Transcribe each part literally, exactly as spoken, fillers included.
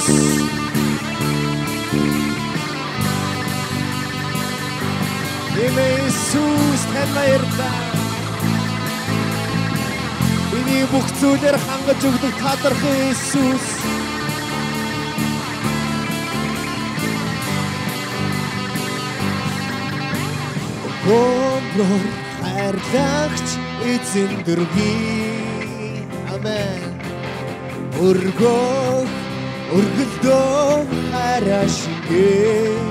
Иесус тань баярлалаа. Миний бүх зүйлээр хангаж өгдөг талархсан Иесус. Гомбор хайрлагч эзэн дөрвий. Амен. Өргөх өргөлдөө харашиг.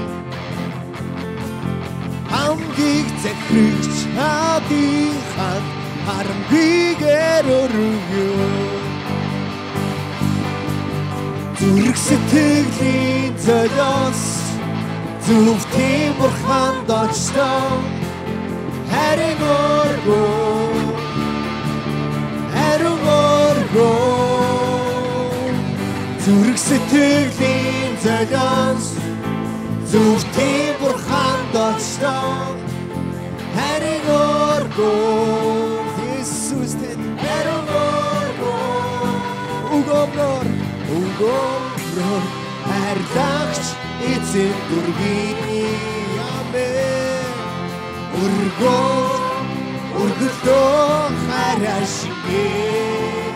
Амгийг захирч хадийн хад харамгүйгээр өргөё. Зүрх сэтгэлийн золиос зүвтийн бурханд очтоо. Харин өргөө харин өргөө. Зүрх сэтгэлийн золиос зүвтийн бурханд очтоо. Харин өргөө. Иесус тань харин өргөө. Угомлор угомлор хайрлагч эзэн дөрвий. Амен. Өргөө өргөлдөө харашиг.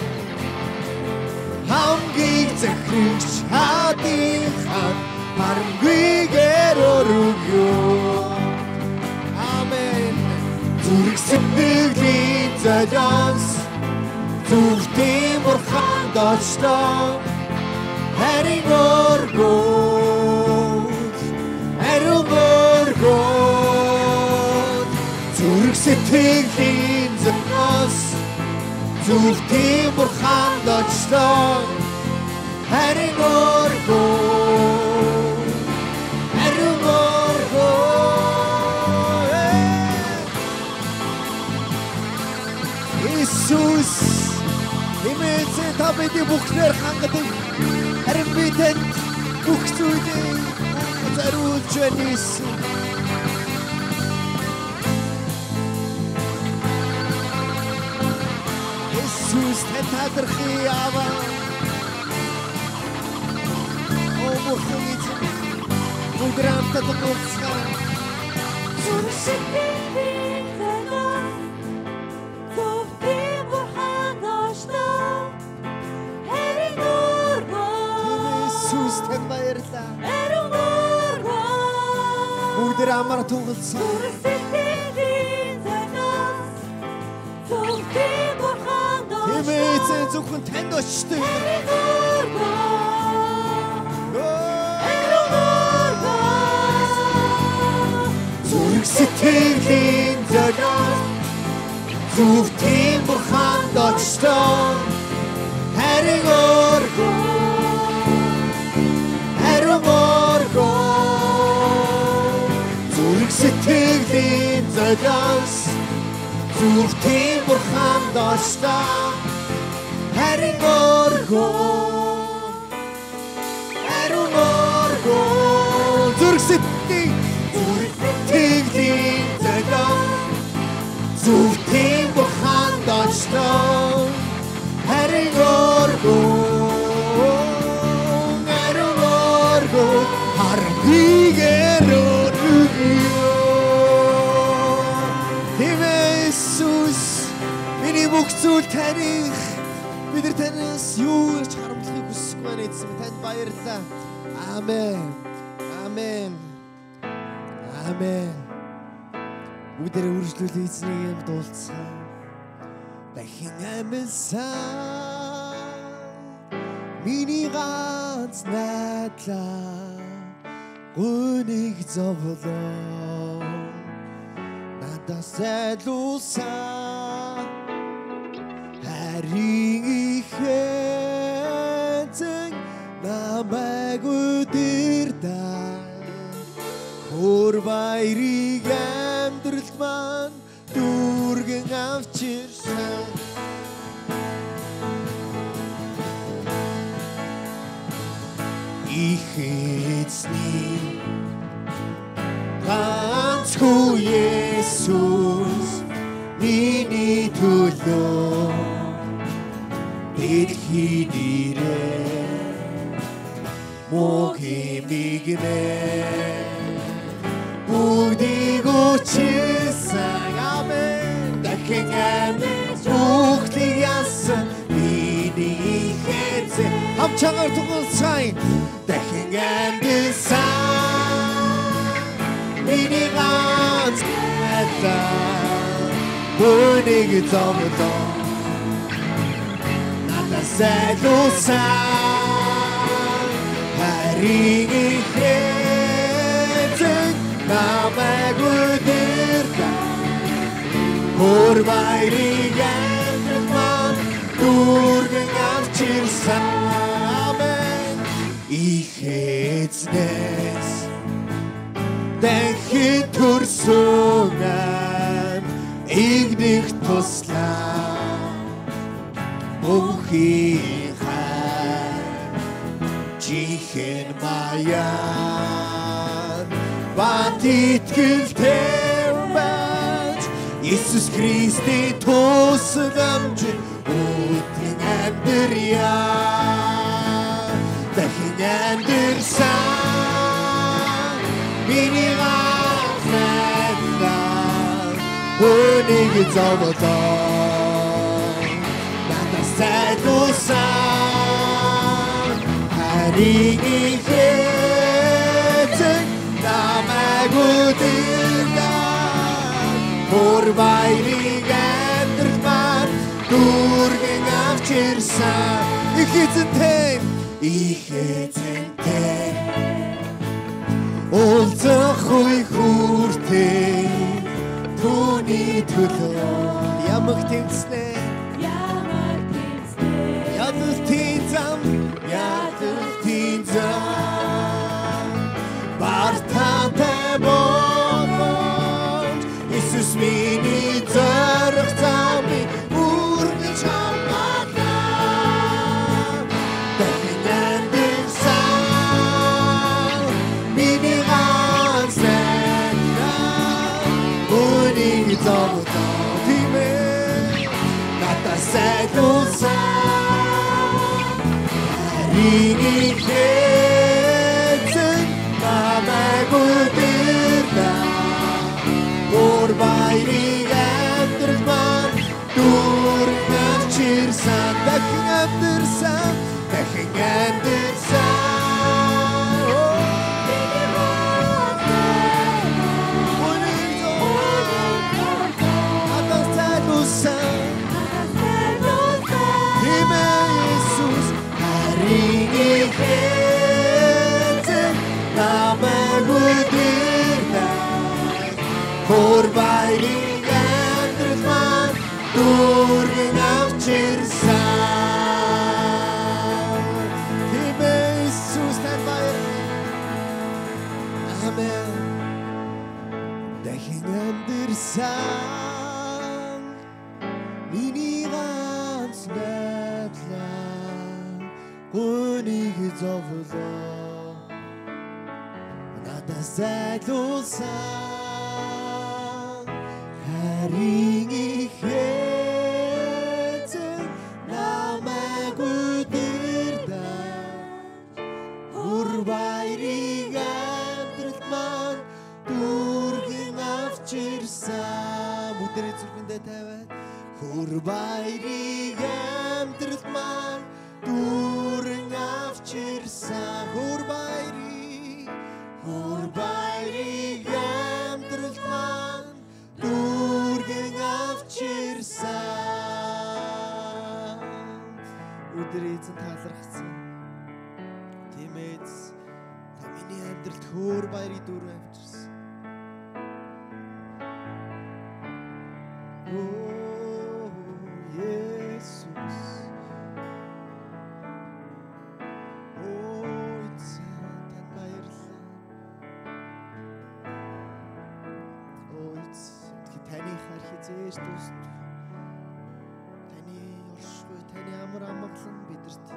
Хамгийн захирч хадийн хад харамгүйгээр өргөё. Амен. Зүрх сэтгэлийн золиос зүвтийн бурханд очтоо. Харин өргөө харин өргөө. Зүрх сэтгэлийн золиос зүвтийн бурханд очтоо. Харин өргөө харин өргөө. Иесус эмээсээ та бидний бүхнээр хангадаг. Харин би танд бүх зүйлийг зориулж байна Иесус. Иесус тань талархъя Аава. О бурхан эзэн бүгд хамтдаа тулцгаа. Зүрх сэтгэлийн золиос зүвтийн бурханд очтоо. Харин өргөө. Иесус тань баярлалаа. Харин өргөө. Бүгд амар тулцгаа. Зүрх сэтгэлийн золиос зүвтийн бурханд очтоо. Эмээсээ зөвхөн танд очдог. Харин өргөө. Зүрх сэтгэлийн золиос зүвтийн бурханд очтоо. Харин өргөө харин өргөө. Зүрх сэтгэлийн золиос зүвтийн бурханд очтоо. Харин өргөө харин өргөө. Зүрх сэтгэлийн Тэглийн золиос зүвтийн бурханд очтоо. Харин өргөө харин өргөө. Харамгүйгээр өргөё. Иесус миний бүх зүйл таних. Бид нар танаас юу ч харамтлахыг хүсэхгүй байна эзэн. Танд баярлалаа. Амен. Амен. Амен. Бүгдээ үргэлжлүүл эзнийг юм дуулцгаа. Дахин амьсан миний ганц найдлаа гүнийг зовлоо. Надаас зайлуулсан харин ихэзэн намайг үдирдээ. Хөр баярыг амьдралд маань дүүргэн авчирсан. Их эзний ганцгүй Есүс миний төлөө дэлхийд ирээ. 목힘이기네 부디고칠상 아멘 дахин бүгдийг яасан миний хэзээ хамчаагаар тунгалцгаая дахин амьдсан миний ганц найдаа бүнийг зовлоо надад сайлуулсан харийг хэзээ намайг үдирдэ Hor bayrig endman Durgen avchirsan Amen İhetsnes Dächin tursungan Ignych toslan Muhihan Jichen mayan Batit gültemben Jesus Kristi тусламж үтэн амьдрья дахин амьдрсан миний ганц найдаа үнийг зовлоо надад сайлуулсан харийг хэзээ намайг үдирдэ Hor bayrig endman Durgen avchirsan Ichitenten Ichitenten Уулзах үе хүртээ Түүний төлөө ямаг тэнцнэ Ямар тэнцнэ Ядалтын зам Ядалтын зам Бартатай болоод Jesus миний зориг замыг үргэлж хамгаалаа дахин амьдсан миний ганц найдаа үнийг зовлоо тиймээ надад сайлуулсан харийг хэзээ намайг үдирдэ Hor bayrig endman Durgen avchirsan дахин амьдсан дахин амьдсан Үнийг зовлоо надад сайлуулсан Тиймээ Иесус харийг хэзээ намайг үдирдэ Hor bayrig endman Durgen avchirsan Тиймээ Иесус тань баярлалаа Амен дахин амьдсан миний ганц найдлаа үнийг зовлоо надад сайлуулсан харийг хэзээ намайг үдирдэ Hor bayrig амьдралман Durgen avchirsan Бүдэрээ зүрхэндээ тавиад Hor bayrig амьдралман Durgen avchirsan Hor bayrig Hor bayrig амьдралман Durgen avchirsan Өдөр эзэн талархсан Тиймээс та миний амьдралд хөөр баярыг дүүрэн авчирсан Оо Есүс Оо эзэн тань баярлалаа Оо эзэн таны хар хизээж дуст Таны оршгүй таны амар амгалан бидэрт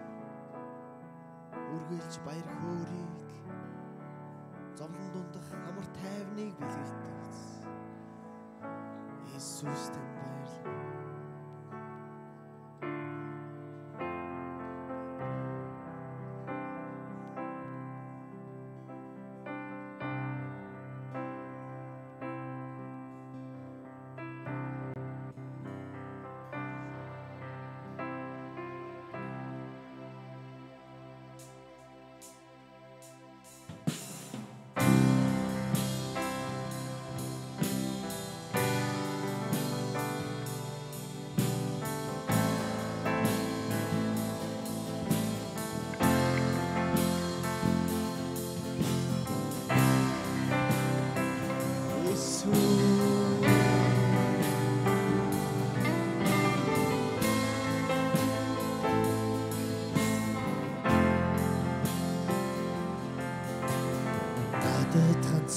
үргэлж баяр хөөргийг зовлон дундах амар тайвныг бэлгэлдэг Иесус тань баярлалаа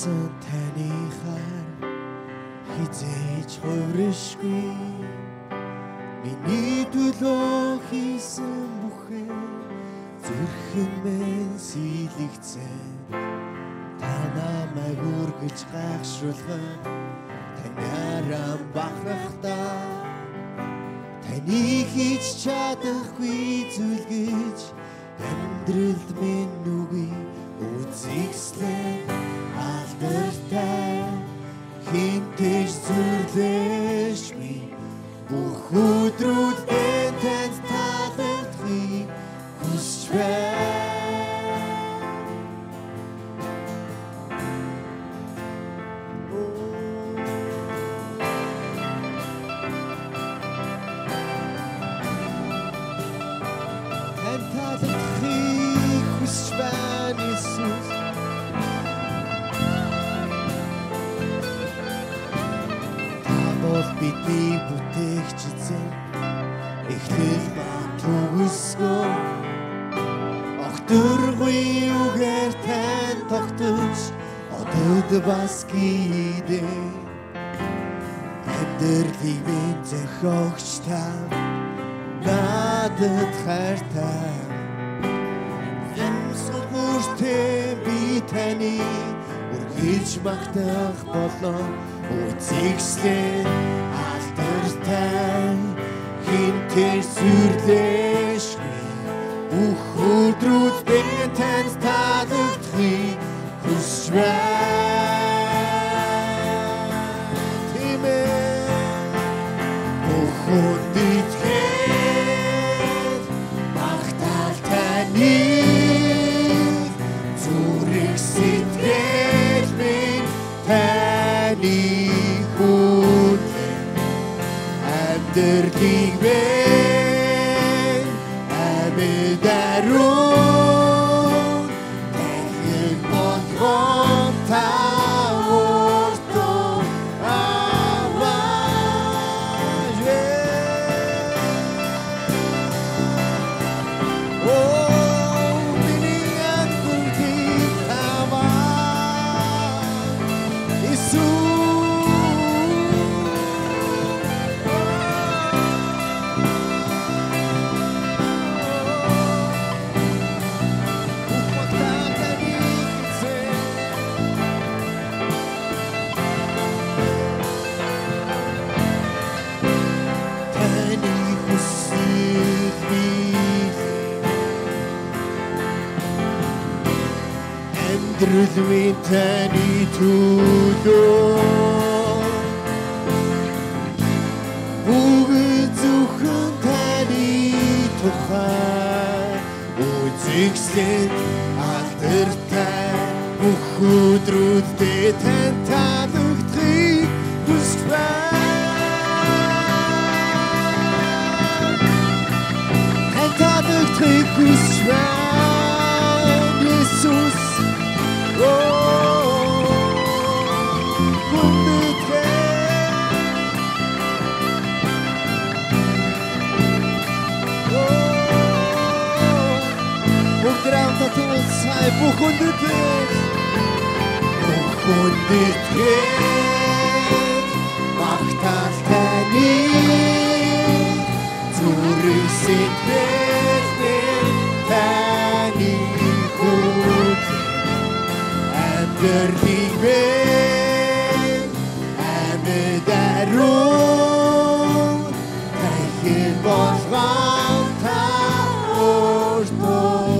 авсан таны хар хизээж хувиршгүй миний төлөө хийсэн бүхэн зүрхэн минь сэлэгцэн та намайг үргэж гайхшруулах танаараа бахрахтаа таныг хийж чадахгүй зүйл гэж амьдралд минь нүгий үзэгслэн алдартай хинтэж зүрлэшгүй бүх өдрүүд минь танд таалагдахыг хүсч байна. Танд таалагдахыг хүсч байна Иесус. Бидний бүтээгч эзэн эхлэл ба төгсгөө огтөргүй үгээр тань тогтож одод бас гидэ амьдралыг минь зохиогч та надад хайртай юмсгал мөртэй би таны үргэлж магтах болоо үзэгслэн алдартай хинтэж зүрлэшгүй бүх өдрүүд минь танд таалагдахыг хүсч байна. Бүх үндитгэл магтаал таны зүрх сэтгэл минь таны Дэрдийг минь амьд аруун дахин болгон та өөртөө аваад оо миний амьдралыг аваад Иесус Амьдралын таны төлөө бүгд зөвхөн таны тухай үзэгслэн алдартай бүх өдрүүддээ тань таалагдахыг хүсч байна. Тань таалагдахыг хүсч байна Иесус. Sai bukhun ditek bukhun ditek magtal tani zurich sitbet tani khut anderdig ben amedarun tahil bolgan ta orto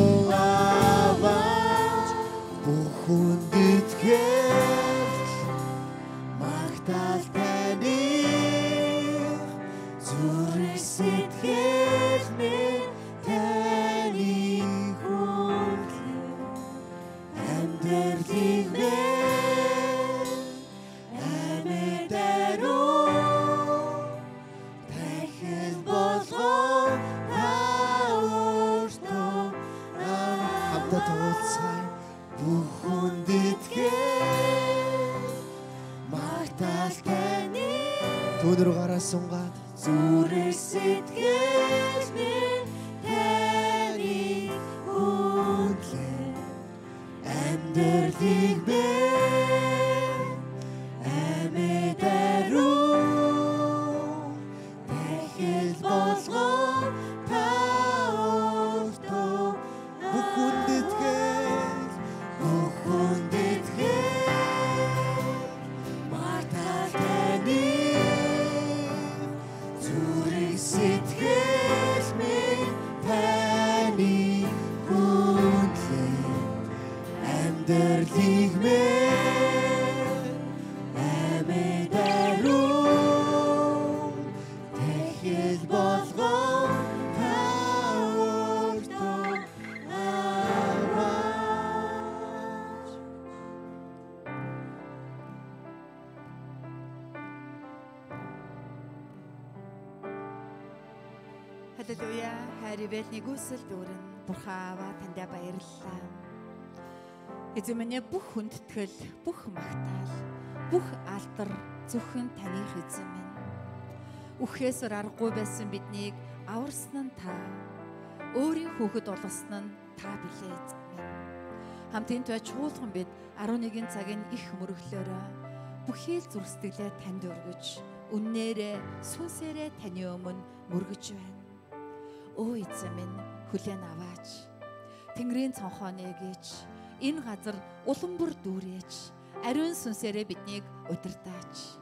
Өнөр гараа сунгаад зүрх сэтгэл минь таны хүндлэн амьдралыг Халелуя. Хайр нэгүсэл дүүрэн Бурхаава тандаа баярлалаа. Эзэн минь бүх хүндэтгэл, бүх магтаал, бүх алдар зөвхөн таних эзэн минь. Үхээс аргагүй байсан биднийг аварсан нь та. Өөрийн хүүхэд болгосон нь та билээ эзэн минь. Хамтын туй чуулган бид арван нэгэн цагийн их мөрөглөөрөө бүхий л зүрх сэтгэлээ танд өргөж, үннээрээ, сүнсээрээ таны өмнө мөргөж байна. Оо эзэн минь хүлээн аваач. Тэнгэрийн цонхооны гэж энэ газар улам бүр дүүрээч. Ариун сүнсээрээ биднийг удирдаач.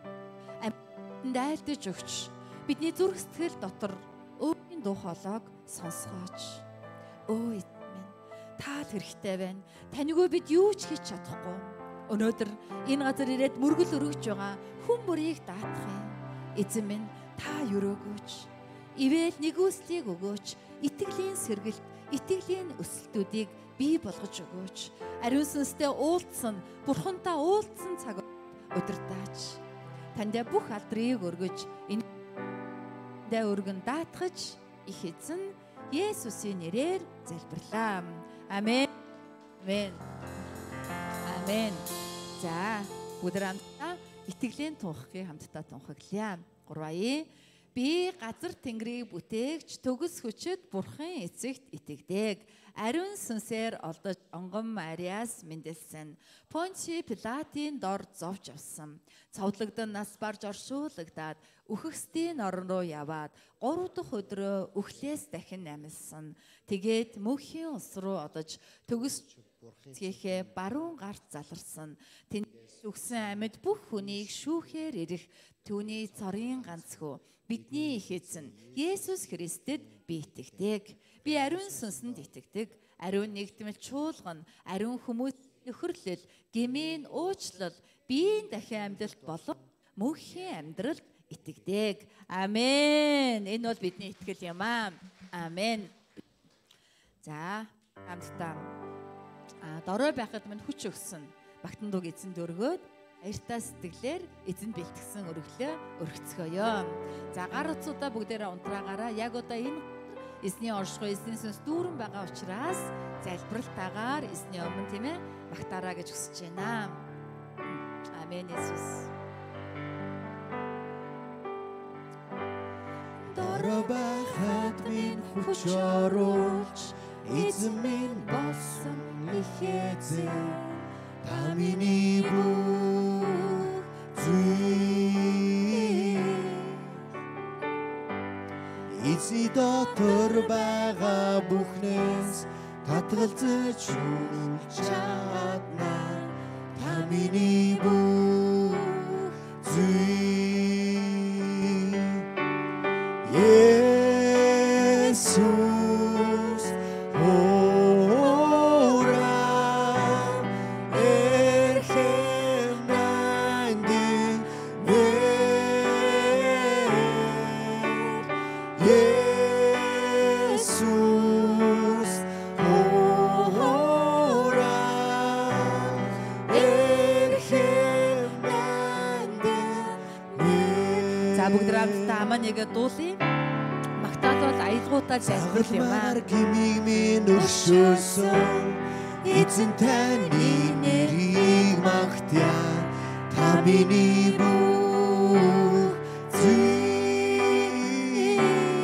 Амьд айлдаж өгч бидний зүрх сэтгэл дотор өөрийн дуу хоолойг сонсгооч. Оо эзэн минь та л хэрэгтэй байна. Таньгүй бид юу ч хийж чадахгүй. Өнөөдөр энэ газар ирээд мөргөл өргөж байгаа хүн бүрийг даатах юм. Эзэн минь та өрөөгөөч. Ивэл нэгүслийг өгөөч. Итгэлийн сэргэлт, итгэлийн өсөлтүүдийг бий болгож өгөөч. Ариун сүнстэй уулзсан, Бурхантай уулзсан цаг удирдаач. Тандаа бүх алдрыг өргөж, энэ дэ өргөн даатгаж их эзэн Есүсийн нэрээр залбирлаа. Амен. Амен. Амен. За, бүгд хамтдаа итгэлийн тунхагийг хамтдаа тунхаглая. Гурван би газар тэнгэрийг бүтээгч төгс хүчит Бурхан эцэгт итгэдэг. Ариун сүнсээр олдож онгон Мариас мэндэлсэн. Понти Пилатын дор зовж авсан. Цовдлогдсон нас барж оршуулгадаад үхэгсдийн орон руу яваад гурав дахь өдрөө үхлээс дахин амилсан. Тэгээд мөнхийн улс руу одож төгс Бурханхээ баруун гарт заларсан. Тэнд үхсэн амьд бүх хүнийг шүүхээр ирэх түүний цорын ганцхүү бидний их эзэн Есүс Христэд би итгэдэг. Би ариун сүнсэнд итгэдэг. Ариун нэгдмэл чуулган, ариун хүмүүс нөхөрлөл, гэмийн уучлал, биеийн дахин амьдралт болон мөнхийн амьдралд итгэдэг. Амен. Энэ бол бидний итгэл юм аа. Амен. За, хамтдаа а дорой байхад минь хүч өгсөн багтан дуг эзэн дөргөөд аяртай сэтгэлээр эзэн бэлтгэсэн өргөлөө өргөцгөөё. За гар утсуудаа бүгдээрээ унтраагаараа яг одоо энэ эзний оршихуй эзний сүнс дүүрэн байгаа учраас залбиралтаагаар эзний өмнө тийм ээ багтаараа гэж хүсэж байна. Амен Иесус. Дорой байхад минь хүч оруулж эзэн минь болсон их эзэн та миний бүх зүйл эзний дотор байгаа бүхнээс татгалзаж үлж чадна та миний бүх зүйл Есүс Нэг дуулын магтаал бол аялгуудаа залбирал юм аа. Гимиг минь өршөөсөн эзэн таны нэрийг магтъя та миний бүх зүйл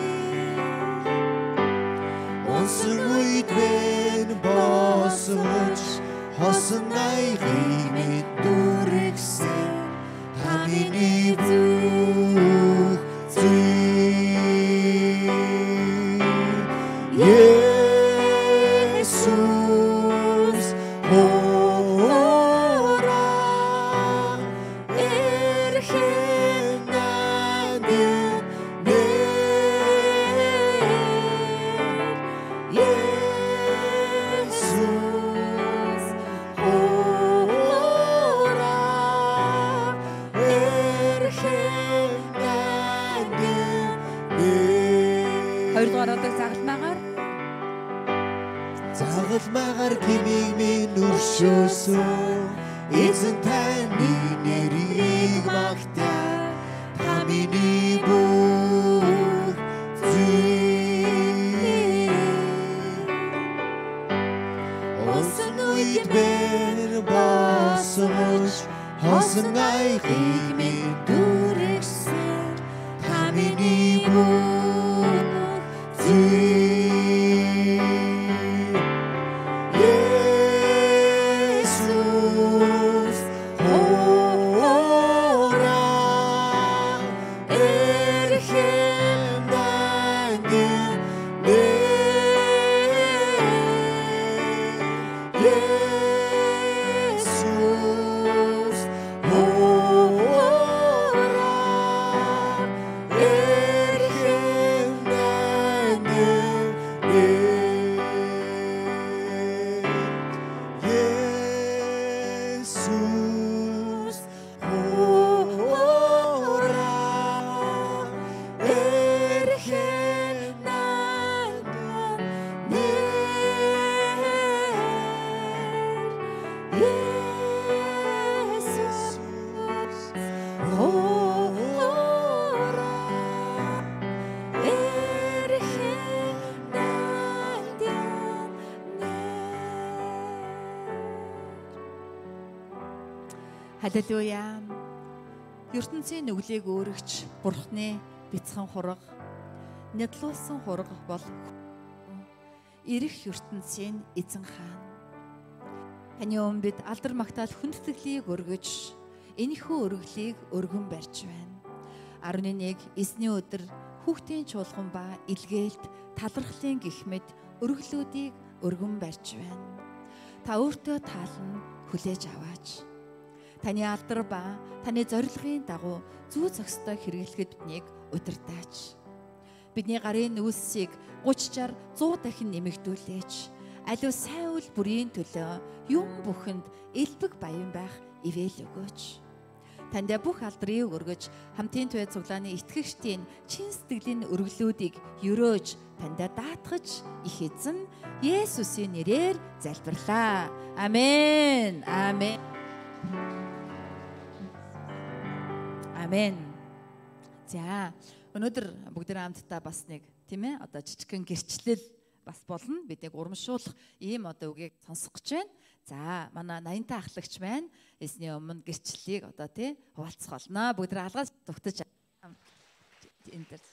онсон үед бэн босож хосон найрыг мэд дүрэгсэн та миний бүх Есүс ора эрхэн надад Есүс ора эрхэн хоёрдугаар одог загалмаагаар загалмаагаар гимиг минь өршөөсөн эзэн таны нэрийг магтъя та миний бүх зүйл Халелуя. ертөнцийн нүглийг өөрөгч Бурхны бяцхан хураг, нядлуулсан хураг бол ирэх ертөнцийн эзэн хаан. Таны өмнө бид алдар магтаал хүндэтгэлийг өргөж, энэхүү өргөлийг өргөн барьж байна. арван нэг эсний өдөр хүүхдийн чуулган ба илгээлт талархлын гихмэд өргөлүүдийг өргөн барьж байна. Та өөртөө таалан хүлээж аваач. Таны алдар ба таны зорилгын дагуу зүү зохистой хэрэглэхэд биднийг удирдаач. Бидний гарын нүүсийг гуч шар зуун дахин нэмэгдүүлээч. Аливаа сайн үйл бүрийн төлөө юм бүхэнд элбэг баян байх ивэл өгөөч. Тандаа бүх алдрыг өргөж хамтын туяа цуглааны итгэгчдийн чин сэтгэлийн өргөлүүдийг өрөөж тандаа даатгаж их эзэн Есүсийн нэрээр залбирлаа. Амен. Амен. Амен. За, өнөөдөр бүгд хамтдаа бас нэг тийм ээ одоо жижигхэн гэрчлэл бас болно. Бид яг урамшуулах ийм одоо үгийг сонсох гэж байна. За, манай наян-та ахлагч байна. Эсний өмнө гэрчлэлийг одоо тий хуваалцах болно. Бүгд алгаас дугтаж энэ төр.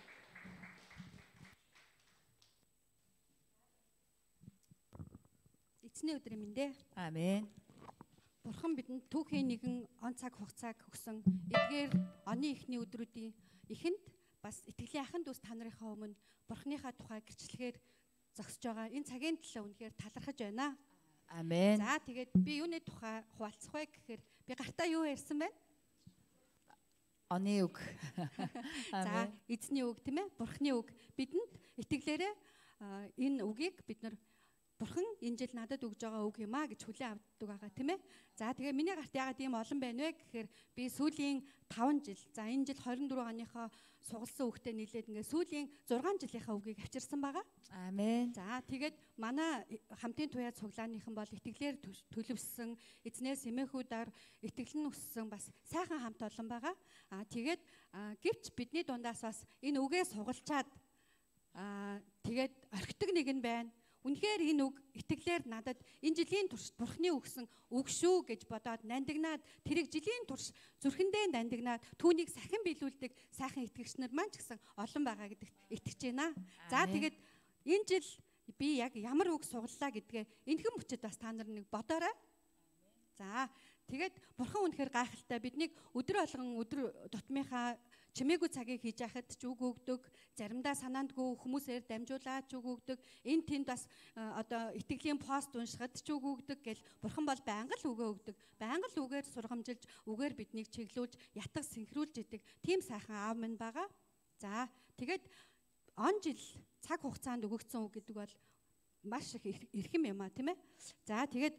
Эцний өдрийн мэндэ. Амен. Бурхан бидэнд түүхийн нэгэн он цаг хугацааг өгсөн. Эдгээр оны эхний өдрүүдийн эхэнд бас итгэлийн ахын дүүс та нарынхаа өмнө Бурханыхаа тухай гэрчлэгээр зогсож байгаа. Энэ цагийн төлөө үнэхээр талархаж байна. Амен. За тэгээд би юуны тухай хуваалцах вэ гэхээр би гартаа юу ярьсан бэ? Оны үг. За эзний үг тийм ээ? Бурханы үг. Бидэнд итгэлээрээ энэ үгийг бид нар Бурхан энэ жил надад өгж байгаа үг юм а гэж хүлээн авдаг байгаа тийм ээ. За тэгээ миний гарт яагаад ийм олон байна вэ гэхээр би сүүлийн таван жил, за энэ жил двадцать дөрвөн оныхоо сугалсан үгтэй нийлээд ингээ сүүлийн зургаан жилийнхаа үгийг авчирсан байгаа. Амен. За тэгээд манай хамтын туяа цуглааныхан бол итгэлээр төлөвсөн, эзнээс эмээхүүдээр итгэл нь өссөн бас сайхан хамт олон байгаа. Аа тэгээд гэвч бидний дундаас бас энэ үгээ сугалчаад аа тэгээд орхидог нэг нь байна. Үнэхээр энэ үг итгэлээр надад энэ жилийн турш Бурхны өгсөн үг шүү гэж бодоод нандинаад тэрийг жилийн турш зүрхэндээ нандинаад түүнийг сахин биелүүлдэг сайхан итгэгч нар маань ч гэсэн олон байгаа гэдэгт итгэж байна. За тэгээд энэ жил би яг ямар үг сугаллаа гэдгээ энэхэн мөчөд бас та нар нэг бодоорой. За тэгээд Бурхан үнэхээр гайхалтай биднийг өдөр болгон өдөр тутмынхаа чимээгүй цагийг хийж яхад ч үг өгдөг, заримдаа санаандгүй хүмүүсээр дамжуулаад ч үг өгдөг, энэ тэнд бас одоо итгэлийн пост уншихад ч үг өгдөг гэл Бурхан бол байнга л үгээ өгдөг. Байнга л үгээр сургамжилж, үгээр биднийг чиглүүлж, ятг синхруулж идэг тийм сайхан аав минь байгаа. За тэгээд он жил цаг хугацаанд өгөгдсөн үг гэдэг бол маш их эрхэм юм а тийм ээ. За тэгээд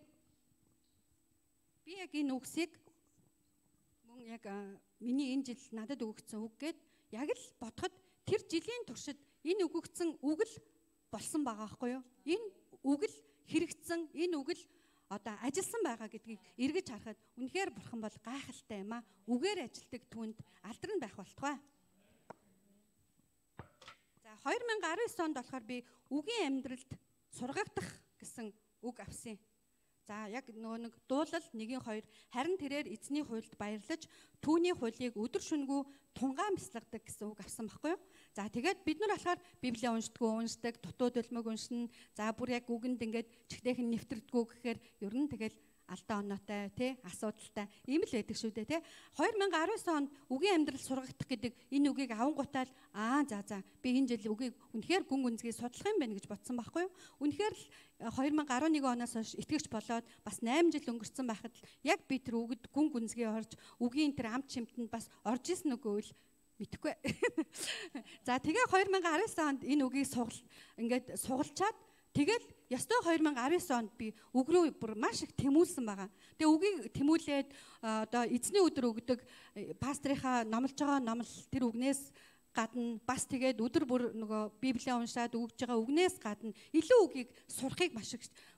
би яг энэ үгсийг мөн яг миний энэ жил надад өгөгдсөн үг гээд яг л бодоход тэр жилийн туршид энэ өгөгдсөн үг л болсон байгаа байхгүй юу? Энэ үг л хэрэгцсэн, энэ үг л одоо ажилласан байгаа гэдгийг эргэж харахад үнэхээр Бурхан бол гайхалтай юм а. Үгээр ажилтдаг түнд алдар нь байх болтугай. За две тысячи десять онд болохоор би үгийн амьдралд сургагдах гэсэн үг авсан. За яг нөгөө нэг дуулал нэгin хоёр харин тэрээр эзний хуйлд баярлаж түүний хуулийг өдөр шөнөгүй тунгаан бясалгадаг гэсэн үг авсан байхгүй юу? За тэгээд бид нар болохоор Библийг уншдаггүй, уншдаг, дутуу дөлмөг уншина. За бүр яг үгэнд ингээд чихтэйхэн нэвтрдэггүй гэхээр ер нь тэгэл алдаа оноотой тий асуудалтай ийм л байдаг шүү дээ тий. две тысячи десять онд үгийн амьдрал сургагдах гэдэг энэ үгийг авангуутаал аа за за би энэ жил үгийг үнэхээр гүн гүнзгий судлах юм байна гэж бодсон байхгүй юу? Үнэхээр л две тысячи eleven оноос хойш итгэгч болоод бас восемь жил өнгөрцөн байхад л яг би тэр үгэд гүн гүнзгий орж үгийн тэр амт чимтэнд бас орж исэн үгүй л мэдэхгүй. За тэгээ две тысячи десять онд энэ үгийг сугал ингээд сугалчаад тэгэл ёстой две тысячи десять онд би үг рүү бүр маш их тэмүүлсэн байгаа. Тэгээ үгийг тэмүүлээд одоо эзний өдөр өгдөг пастрынхаа номлож байгаа номл тэр үгнээс гадна бас тэгээд өдөр бүр нөгөө Библийг уншаад өгж байгаа үгнээс гадна илүү үгийг сурахыг маш их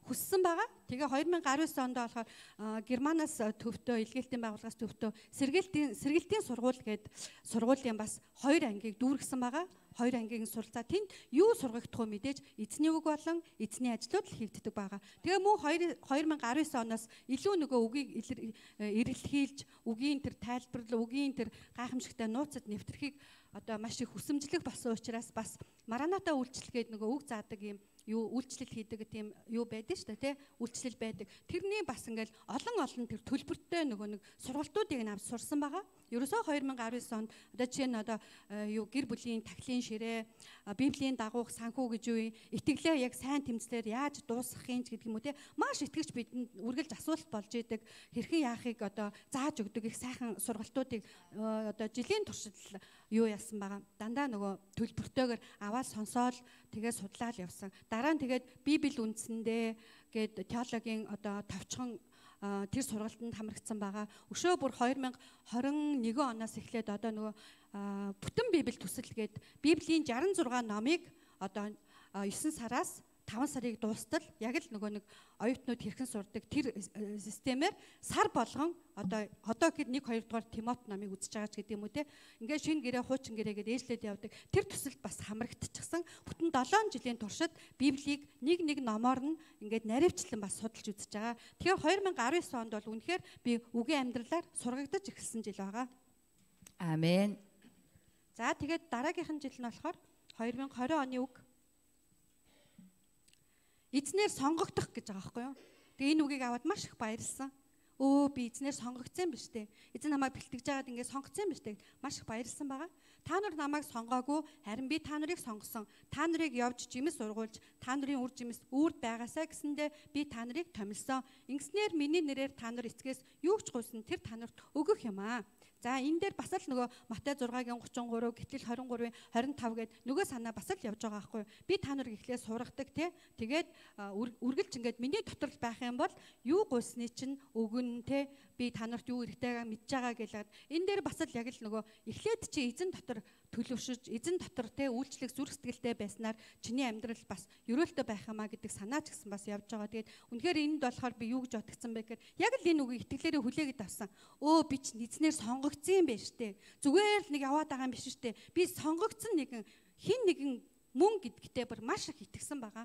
хүссэн байгаа. Тэгээ two thousand nineteen онд болохоор Германаас төвдөө илгээлтийн байгууллагаас төвдөө сэргэлтийн сэргэлтийн сургууль гээд сургуулийн бас хоёр ангийг дүүргэсэн байгаа. Хоёр ангийн суралцаа тэнд юу сургагдах вэ мэдээж эзний үг болон эзний ажлууд л хийгддэг байгаа. Тэгээ мөн two thousand nineteen оноос илүү нөгөө үгийг эрэлхийлж, үгийн тэр тайлбарлал, үгийн тэр гайхамшигтай нууцад нэвтрхийг одоо маш их хүсэмжлэх болсон учраас бас Мараната үйлчлэгээд нөгөө үг заадаг юм юу үйлчлэл хийдэг тийм юу байдаг шүү дээ тий үйлчлэл байдаг. Тэрний бас ингээл олон олон тэр төлбөртэй нөгөө нэг сургалтуудыг навд сурсан байгаа. Ерөөсөө two thousand nineteen онд одоо жишээ нь одоо юу гэр бүлийн тахилын ширээ, библийн дагуух санхүү гэж юу итгэлээ яг сайн тэмцлэр яаж дуусгахын ч гэдэг юм уу тий маш итгэж бидэнд үргэлж асуулт болж идэг. Хэрхэн яахыг одоо зааж өгдөг их сайхан сургалтуудыг одоо жилийн туршид юу яасан байгаа. Дандаа нөгөө төлбөртөөр аваад сонсоол тэгээ судлаад явсан. Дараа нь тэгээд Библи үндсэндээ гээд теологийн одоо товчхон тэр сургалтанд хамрагдсан байгаа. Өшөө бүр two thousand twenty-one оноос эхлээд одоо нөгөө бүтэн Библи төсөл гээд Библийн sixty-six номыг одоо nine сараас five сарыг дуустал яг л нөгөө нэг оюутнууд хэрхэн сурдаг тэр системээр сар болгон одоо одоо гээд one two дугаар Тимот номыг үзэж байгаа ч гэдэг юм уу те ингээд шинэ гэрээ хуучин гэрээгээд ээжлээд явдаг тэр төсөлд бас хамрагдчихсан бүтэн seven жилийн туршид Библийг нэг нэг номоор нь ингээд наривчлан бас судалж үзэж байгаа. Тэгэхээр two thousand nineteen онд бол үнэхээр би үгийн амьдралаар сургагдаж эхэлсэн жил байгаа. Амен. За тэгээд дараагийнх нь жил нь болохоор two thousand twenty оны үг эзнэр сонгогдох гэж байгаа байхгүй юу. Тэгээ энэ үгийг аваад маш их баярлсан. Өө би эзнэр сонгогдсон биз дээ. Эзэн намайг бэлтгэж байгаад ингээд сонгогдсон биз дээ. Маш их баярлсан байгаа. Та нар намайг сонгоогүй харин би та нарыг сонгосон. Та нарыг явж жимс ургуулж та нарын үр жимс үрд байгаасаа гэсэндээ би та нарыг томилсон. Ингэснээр миний нэрээр та нар эцгээс юу ч гуйсан тэр та нарт өгөх юм аа. За энэ дээр бас л нөгөө Матай six-гийн thirty-three, Гэтэл twenty-three, twenty-five гээд нөгөө санаа бас л явж байгаа байхгүй юу. Би та нарыг ихлээр сургадаг те. Тэгээд үргэлж ингээд миний дотор байх юм бол юу гуйсны чинь өгөн те. Би та нарт юу хэрэгтэйгээ мэдж байгаа гэлээд энэ дээр бас л яг л нөгөө эхлээд чи эзэн дотор төлөвшөж эзэн дотор те үйлчлэх зүрх сэтгэлтэй байснаар чиний амьдрал бас ерөөлтөй байх юмаа гэдэг санаа ч гэсэн бас явж байгаа. Тэгээд үнэхээр энд болохоор би юу гэж бодгцсан бэ гэхээр яг л энэ үгийг итгэлээрээ хүлээгээд авсан. Өө би ч эзнэр сонгогдсон юм байна штэ. Зүгээр л нэг яваад байгаа юм биш штэ. Би сонгогдсон нэгэн хин нэгэн мөн гэдэгтээ бүр маш их итгэсэн байгаа.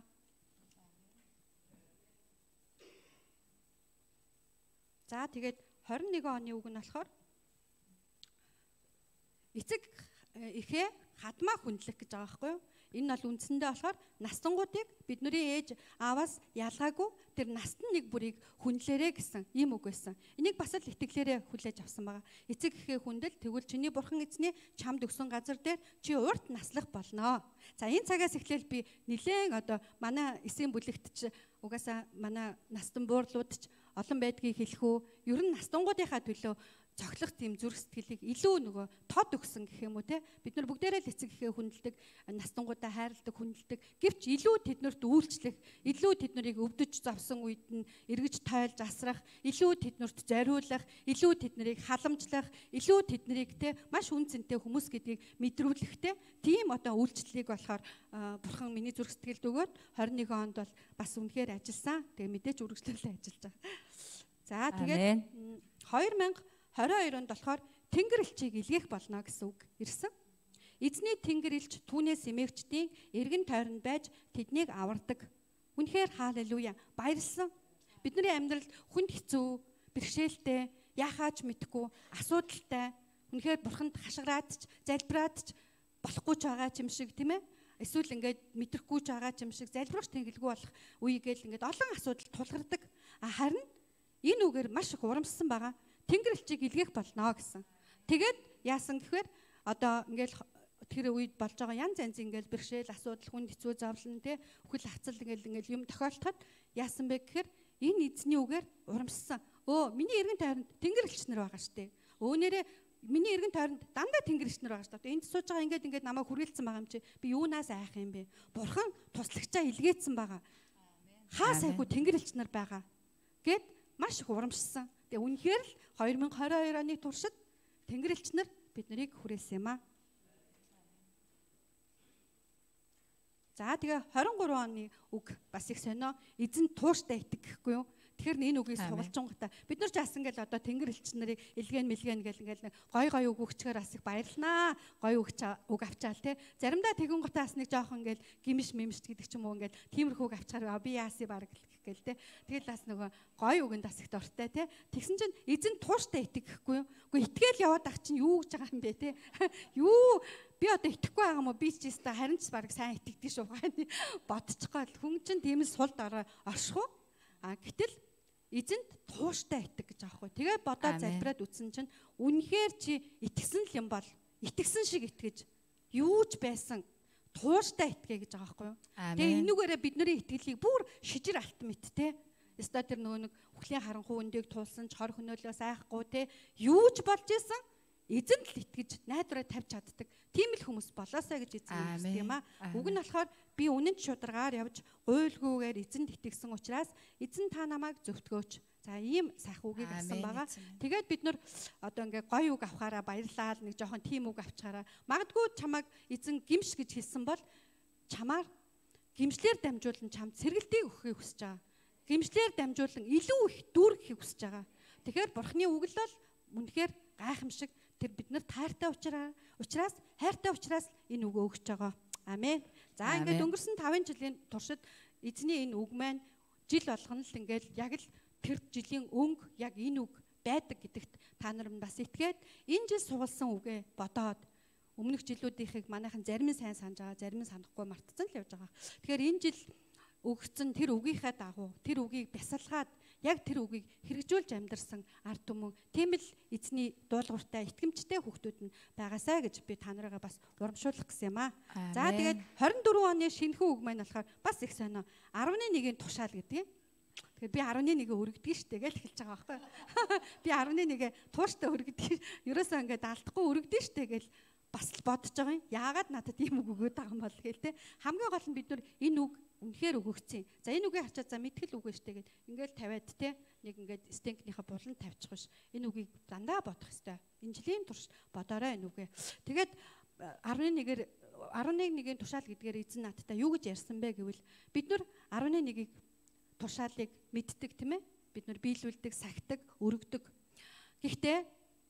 За тэгээд twenty-one оны үг нь болохоор эцэг ихээ хадмаа хүндлэх гэж байгаа байхгүй юу? Энэ бол үндсэндээ болохоор настангуудыг бидний ээж ааваас ялгаагүй тэр настан нэг бүрийг хүндлээрэ гэсэн ийм үг байсан. Энийг бас л итгэлээрээ хүлээж авсан байгаа. Эцэг ихээ хүндэл тэгвэл чиний бурхан эзний чамд өгсөн газар дээр чи урт наслах болно. За энэ цагаас эхлээл би нилээн одоо манай эсийн бүлэгтч угаасаа манай настан буурлууд ч олон байдгийг хэлэх үү. Ер нь настангуудынхаа төлөө цоглох тийм зүрх сэтгэлийг илүү нөгөө тод өгсөн гэх юм уу те бид нар бүгдээрээ л эцэг ихээ хүндэлдэг настангуудаа хайрладаг хүндэлдэг гэвч илүү тэднэрт үйлчлэх илүү тэднийг өвдөж завсан үед нь эргэж тойлж асрах илүү тэднэрт зориулах илүү тэднийг халамжлах илүү тэднийг те маш үн цэнтэй хүмүүс гэдгийг мэдрүүлэх те тийм одоо үйлчлэлийг болохоор бурхан миний зүрх сэтгэлд өгөөд twenty-one онд бол бас үнэхээр ажилласан тэгээ мэдээж үргэлжлүүлээ ажиллаж байгаа. За тэгээд twenty twenty-two онд болохоор тэнгэр элчийг илгээх болно гэсэн үг ирсэн. Эзний тэнгэр элч түүнээс эмээгчдийн эргэн тойронд байж тэднийг авардаг. Үнэхээр хаалелуя баярлсан. Бидний амьдралд хүнд хэцүү, бэрхшээлтэй, яахаач мэдэхгүй, асуудалтай, үнэхээр бурханд хашгираад ч, залбираад ч болохгүй ч байгаа юм шиг тийм ээ. Эсвэл ингээд мэдрэхгүй ч байгаа юм шиг залбирах тэнгэлгүй болох үегээл ингээд олон асуудал тулгардаг. Харин энэ үгээр маш их урамссан байгаа. Тэнгэр элчийг илгээх болно гэсэн. Тэгээд яасан гэхээр одоо ингээл тэр үед болж байгаа янз янз ингээл бэрхшээл асуудал хүн хэцүү зовлон те үхэл хацал ингээл ингээл юм тохиолдоход яасан бэ гэхээр энэ эзний үгээр урамссан. Өө миний эргэн тойронд тэнгэр элч нар байгаа штэ. Өөнөрөө миний эргэн тойронд дандаа тэнгэр элч нар байгаа штэ. Энд сууж байгаа ингээд ингээд намайг хүрээлсэн байгаа юм чи би юунаас айх юм бэ? Бурхан туслагчаа илгээсэн байгаа. Хаа сайгүй тэнгэр элч нар байгаа. Гэт маш их урамшсан. Тэгээ үнэхээр л twenty twenty-two оны туршид тэнгэр элч нар бид нарыг хүрээсэн юм аа. За тэгээ хорин гурван оны үг бас их сонио. Эзэн тууштай итг гэхгүй юу? Тэгэхээр энэ үгийг сурвалжингуудаа бид нар ч бас ингээл одоо тэнгэр элчин нарыг илгэн мэлгэн гэл ингээл нэг гой гой үг өгчгээр бас их баярлнаа. Гой үг үг авчаал те. Заримдаа тэгэн гутаа бас нэг жоохон ингээл гимш мимш гэдэг ч юм уу ингээл тиймэрхүү үг авчаар би яаси баг гэл те. Тэгэл бас нөгөө гой үгэнд бас их дуртай те. Тэгсэн чинь эзэн тууштай итг гэхгүй юу? Үгүй итгэл яваад ах чинь юу гэж байгаа юм бэ те. Юу би одоо итгэхгүй байгаа юм уу? Би ч гэсэн харин ч баг сайн итгэдэг шүү ганы бодчихгоо. Хүн чинь тийм л сул дорой орших уу? А гэтэл эзэнд тууштай итг гэж аахгүй. Тэгээ бодоод залбираад үтсэн чинь үнэхээр чи итгэсэн л юм бол итгэсэн шиг итгэж юу ч байсан тууштай итгэ гэж байгаа байхгүй юу. Тэгээ энүүгээрээ бидний итгэлийг бүр шижир алт мэт те. Яста тэр нөгөө нэг үхлийн харанхуй өндийг туулсан ч хор хөнөөлөөс айхгүй те. Юу ч болж исэн эзэнд л итгэж найдвараа тавьж чаддаг. Тийм л хүмүүс болоосаа гэж эзэн хэлсэн юм аа. Үг нь болохоор би үнэнд шударгаар явж гуйлгүйгээр эзэнд итгэсэн учраас эзэн та намайг зөвтгөөч. За ийм сайхан үгийг авсан байгаа. Тэгээд бид нар одоо ингээ гоё үг авахаараа баярлалаа нэг жоохон тийм үг авчаараа магадгүй чамайг эзэн гимш гэж хэлсэн бол чамаар гимшлэр дамжуулан чамд сэргэлтийг өгөхийг хүсэж байгаа. Гимшлэр дамжуулан илүү их дүүргэхийг хүсэж байгаа. Тэгэхээр бурхны үг л бол үнэхээр гайхамшиг. Тэр бид нар тайртай учраас учраас хайртай учраас энэ үгөө өгч байгаа. Амен. За ингээд өнгөрсөн таван жилийн туршид эзний энэ үг маань жил болгоно л ингээд яг л тэр жилийн өнгө яг энэ үг байдаг гэдэгт та нар бас итгээд энэ жил суулсан үгээ бодоод өмнөх жилүүдийнхийг манайхан зарим нь сайн санаж байгаа, зарим нь санахгүй мартцсан л явж байгаа. Тэгэхээр энэ жил өгсөн тэр үгийнхаа дагуу тэр үгийг бясалгаад яг тэр үгийг хэрэгжүүлж амьдарсан ард түмэн тийм л эзний дуулууртай итгэмжтэй хүүхдүүд нь байгаасаа гэж би та нарыгаа бас урамшуулах гэсэн юм аа. За тэгээд хорин дөрвөн оны шинэхэн үг маань болохоор бас их сонио арван нэгний тушаал гэдэг юм. Тэгэхээр би арван нэгээ өргөдөг штэ гэж хэлж байгаа байхгүй. Би арван нэгээ тууштай өргөдөг. Ерөөсөө ингээд алдахгүй өргөдөг штэ гэж бас л бодож байгаа юм. Яагаад надад ийм үг өгөөд байгаа юм бол гээл те. Хамгийн гол нь бид нар энэ үг үнэхээр өгөгцэн. За энэ үгийг харчаад за мэтгэл үг штэ гэж ингээд тавиад те. Нэг ингээд стенкнийхээ буланд тавьчих биш. Энэ үгийг дандаа бодох ёстой. Энэ жилийн турш бодоорой энэ үгээ. Тэгээд арван нэгээр арван нэгний тушаал гэдгээр эзэн надтай юу гэж ярьсан бэ гэвэл бид нар арван нэгийг тушаалыг мэддэг тийм ээ. Бид нар биелүүлдэг, сахидаг, өргөдөг. Гэхдээ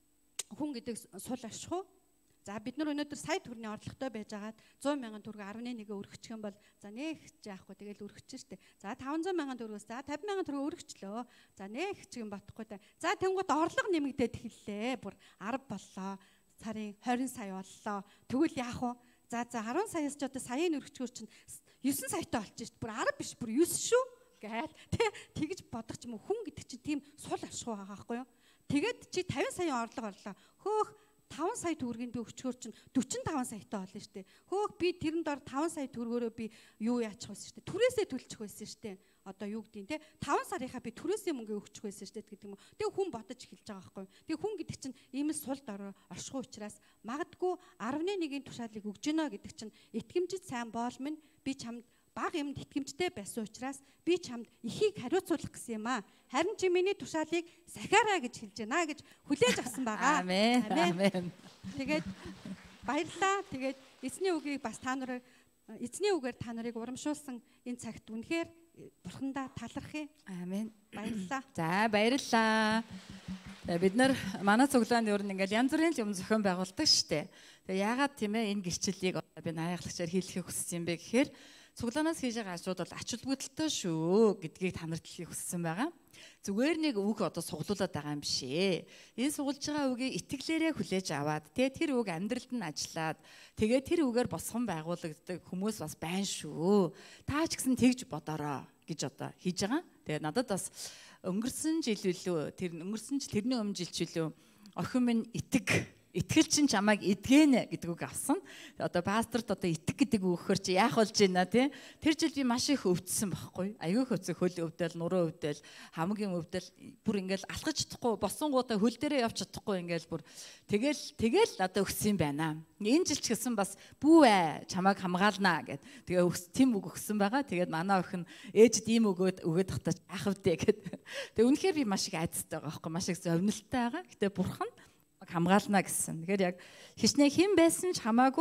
хүн гэдэг сул ашгүй. За бид нар өнөөдөр сая төгрөгийн орлоготой байжгаад зуун мянган төгрөг арван нэгээ өргөчих юм бол за нэг ч яахгүй тэгэл өргөчих штэ. За таван зуун мянган төгрөгөөс за тавин мянган төгрөг өргөчлөө. За нэг ч юм бодохгүй та. За тэнгууд орлого нэмэгдээд эхэллээ. Бүр арав боллоо. Сарын хорин сая боллоо. Тэгвэл яах вэ? За за арван саяас ч одоо саяын өргөчгөр чинь девять саятай болчих штэ. Бүр арав биш бүр девять шүү. Гээл тэгж бодох ч юм уу хүн гэдэг чинь тийм сул ашгүй байгаа байхгүй юу? Тэгээд чи тавин саяын орлого орлоо. Хөөх таван сая төгрөгийн би өчгөр чинь дөрвөн таван саятай болно шүү дээ. Хөөх би тэрэн дор таван сая төгрөгөөрөө би юу яачих байсан шүү дээ. Түрээсээ төлчих байсан шүү дээ. Одоо юу гэдгийг те таван сарынхаа би түрээсээ мөнгө өгчих байсан шүү дээ гэдэг юм уу. Тэг хүн бодож эхэлж байгаа байхгүй. Тэг хүн гэдэг чинь ийм л сул дорой оршихуй учраас магадгүй арван нэгний тушаалыг өгж гинэ гэдэг чинь итгэмжид сайн боолмын би чамд бага юмд итгэмжтэй байсан учраас би чамд ихийг хариуцуулах гэсэн юм аа. Харин чи миний тушаалыг сахиараа гэж хэлж байна гэж хүлээж авсан байгаа. Амен. Амен. Тэгээд баярлалаа. Тэгээд эзний үгийг бас та нарыг эзний үгээр та нарыг урамшуулсан энэ цагт үнэхээр бурхандаа талархъя. Амен. Баярлалаа. За баярлалаа. Бид нар манай цуглаанд ер нь ингээл янз бүрийн юм зохион байгуулдаг штэ. Тэгээ яагаад тийм ээ энэ гэрчлэлийг би наяглагчаар хэлэхийг хүссэн юм бэ гэхээр цуглаанаас хийж байгаа ажлууд бол ач холбогдолтой шүү гэдгийг та нарт хэлхийг хүссэн байгаа. Зүгээр нэг үг одоо суглуулад байгаа юм биш ээ. Энэ сугалж байгаа үгийг итгэлээрээ хүлээж аваад тэгээ тэр үг амьдралд нь ажиллаад тэгээ тэр үгээр босгон байгуулагддаг хүмүүс бас байна шүү. Та ч гэсэн тэгж бодороо гэж одоо хийж байгаа. Тэгээ надад бас өнгөрсөн жил үлээ тэр өнгөрсөн жил тэрний өмнө жил ч үлээ охин минь итг итгэл чинь чамайг эдгэнэ гэдэг үг авсан. Одоо пасторт одоо итг гэдэг үг өгөхөр чи яах болж байна тий? Тэр жил би маш их өвдсөн байхгүй. Аюу хөцөг хөл өвдөл, нуруу өвдөл, хамгийн өвдөл бүр ингээл алхаж чадахгүй, босонгуудаа хөл дээрээ явж чадахгүй ингээл бүр тэгэл тэгэл одоо өгсөн юм байна. Энэ жил ч гэсэн бас бүү ээ чамайг хамгаалнаа гэд. Тэгээ тийм үг өгсөн байгаа. Тэгээд манай охин ээжд ийм өгөөд өгөөд тахтаа яах вэ гэд. Тэгээ үнэхээр би маш их айцтай байгаа байхгүй. Маш их зовнилттай байгаа. Гэтэ бурхан хамгаална гэсэн. Тэгэхээр яг хичнээн хэн байсан ч хамаагүй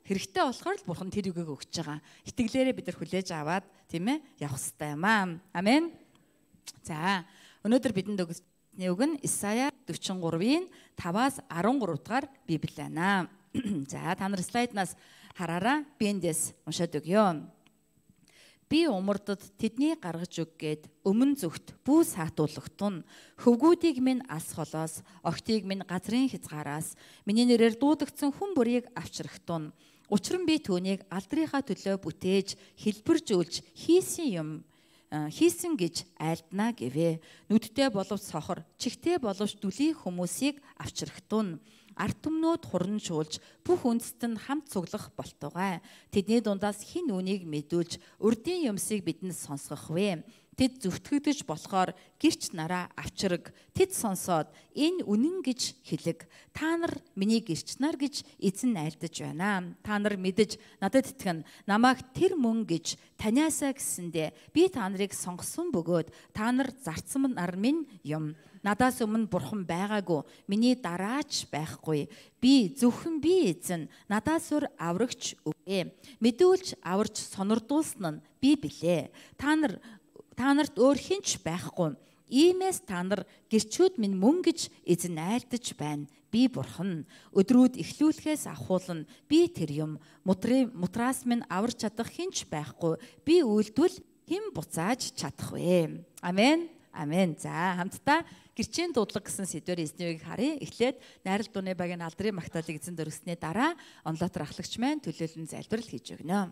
Хэрэгтэй болохоор л Бурхан тэр үгийг өгч байгаа. Итгэлээрээ бид нар хүлээж аваад тийм ээ явах хэрэгтэй юм аа. Амен. За өнөөдөр бидэнд өгсөн үг нь Исая дөрвөн гурвын таваас арван гурав дахь Библи байна. За та нар слайднаас хараараа би эндээс уншаад өгье. Би умардад тэдний гаргаж өг гээд өмнө зүгт бүү саатуулгатун хөвгүүдийг минь алс холоос огтыг минь газрын хязгаараас миний нэрээр дуудагдсан хүн бүрийг авчрахтун. Учир нь би түүнийг алдрынхаа төлөө бүтээж хэлбэржүүлж хийсэн юм хийсэн гэж айлднаа гэвэ. Нүдтэй боловч сохор, чихтэй боловч дүлий хүмүүсийг авчрахтун. Арт түмнүүд хуранжуулж бүх үндэст нь хамт цуглах болтугай. Тэдний дундаас хин үнийг мэдүүлж урдийн юмсыг бидэнд сонсгох вэ. Тэд зүтгэгдэж болохоор гэрч нараа авчраг. Тэд сонсоод энэ үнэн гэж хэлэг. Та нар миний гэрч нар гэж эзэн айлдаж байна. Та нар мэдэж надад итгэн намайг тэр мөн гэж таниасаа гэсэндэ би та нарыг сонгосон бөгөөд та нар зарцсан нар минь юм. Надаас өмнө бурхан байгаагүй. Миний дараач байхгүй. Би зөвхөн би эзэн. Надаас өөр аврагч үгүй. Мэдүүлж аварч сонирдуулсан нь би билээ. Та нар та нарт өөр хинч байхгүй. Иймээс та нар гэрчүүд минь мөн гэж эзэн айлдаж байна. Би бурхан. Өдрүүд эхлүүлэхээс ахуулна. Би тэр юм. Мутрын мутраас минь аварч чадах хинч байхгүй. Би үйлдвэл хэн буцааж чадах вэ? Амен. Амен. За хамтдаа гэрчийн дуудлага гэсэн сэдвээр эзнийг харъя. Эхлээд найрал дууны багийн алдрын магтаалыг эзэн дөрвснээ дараа онлоотор ахлагч маань төлөөлөн залбирал хийж өгнө.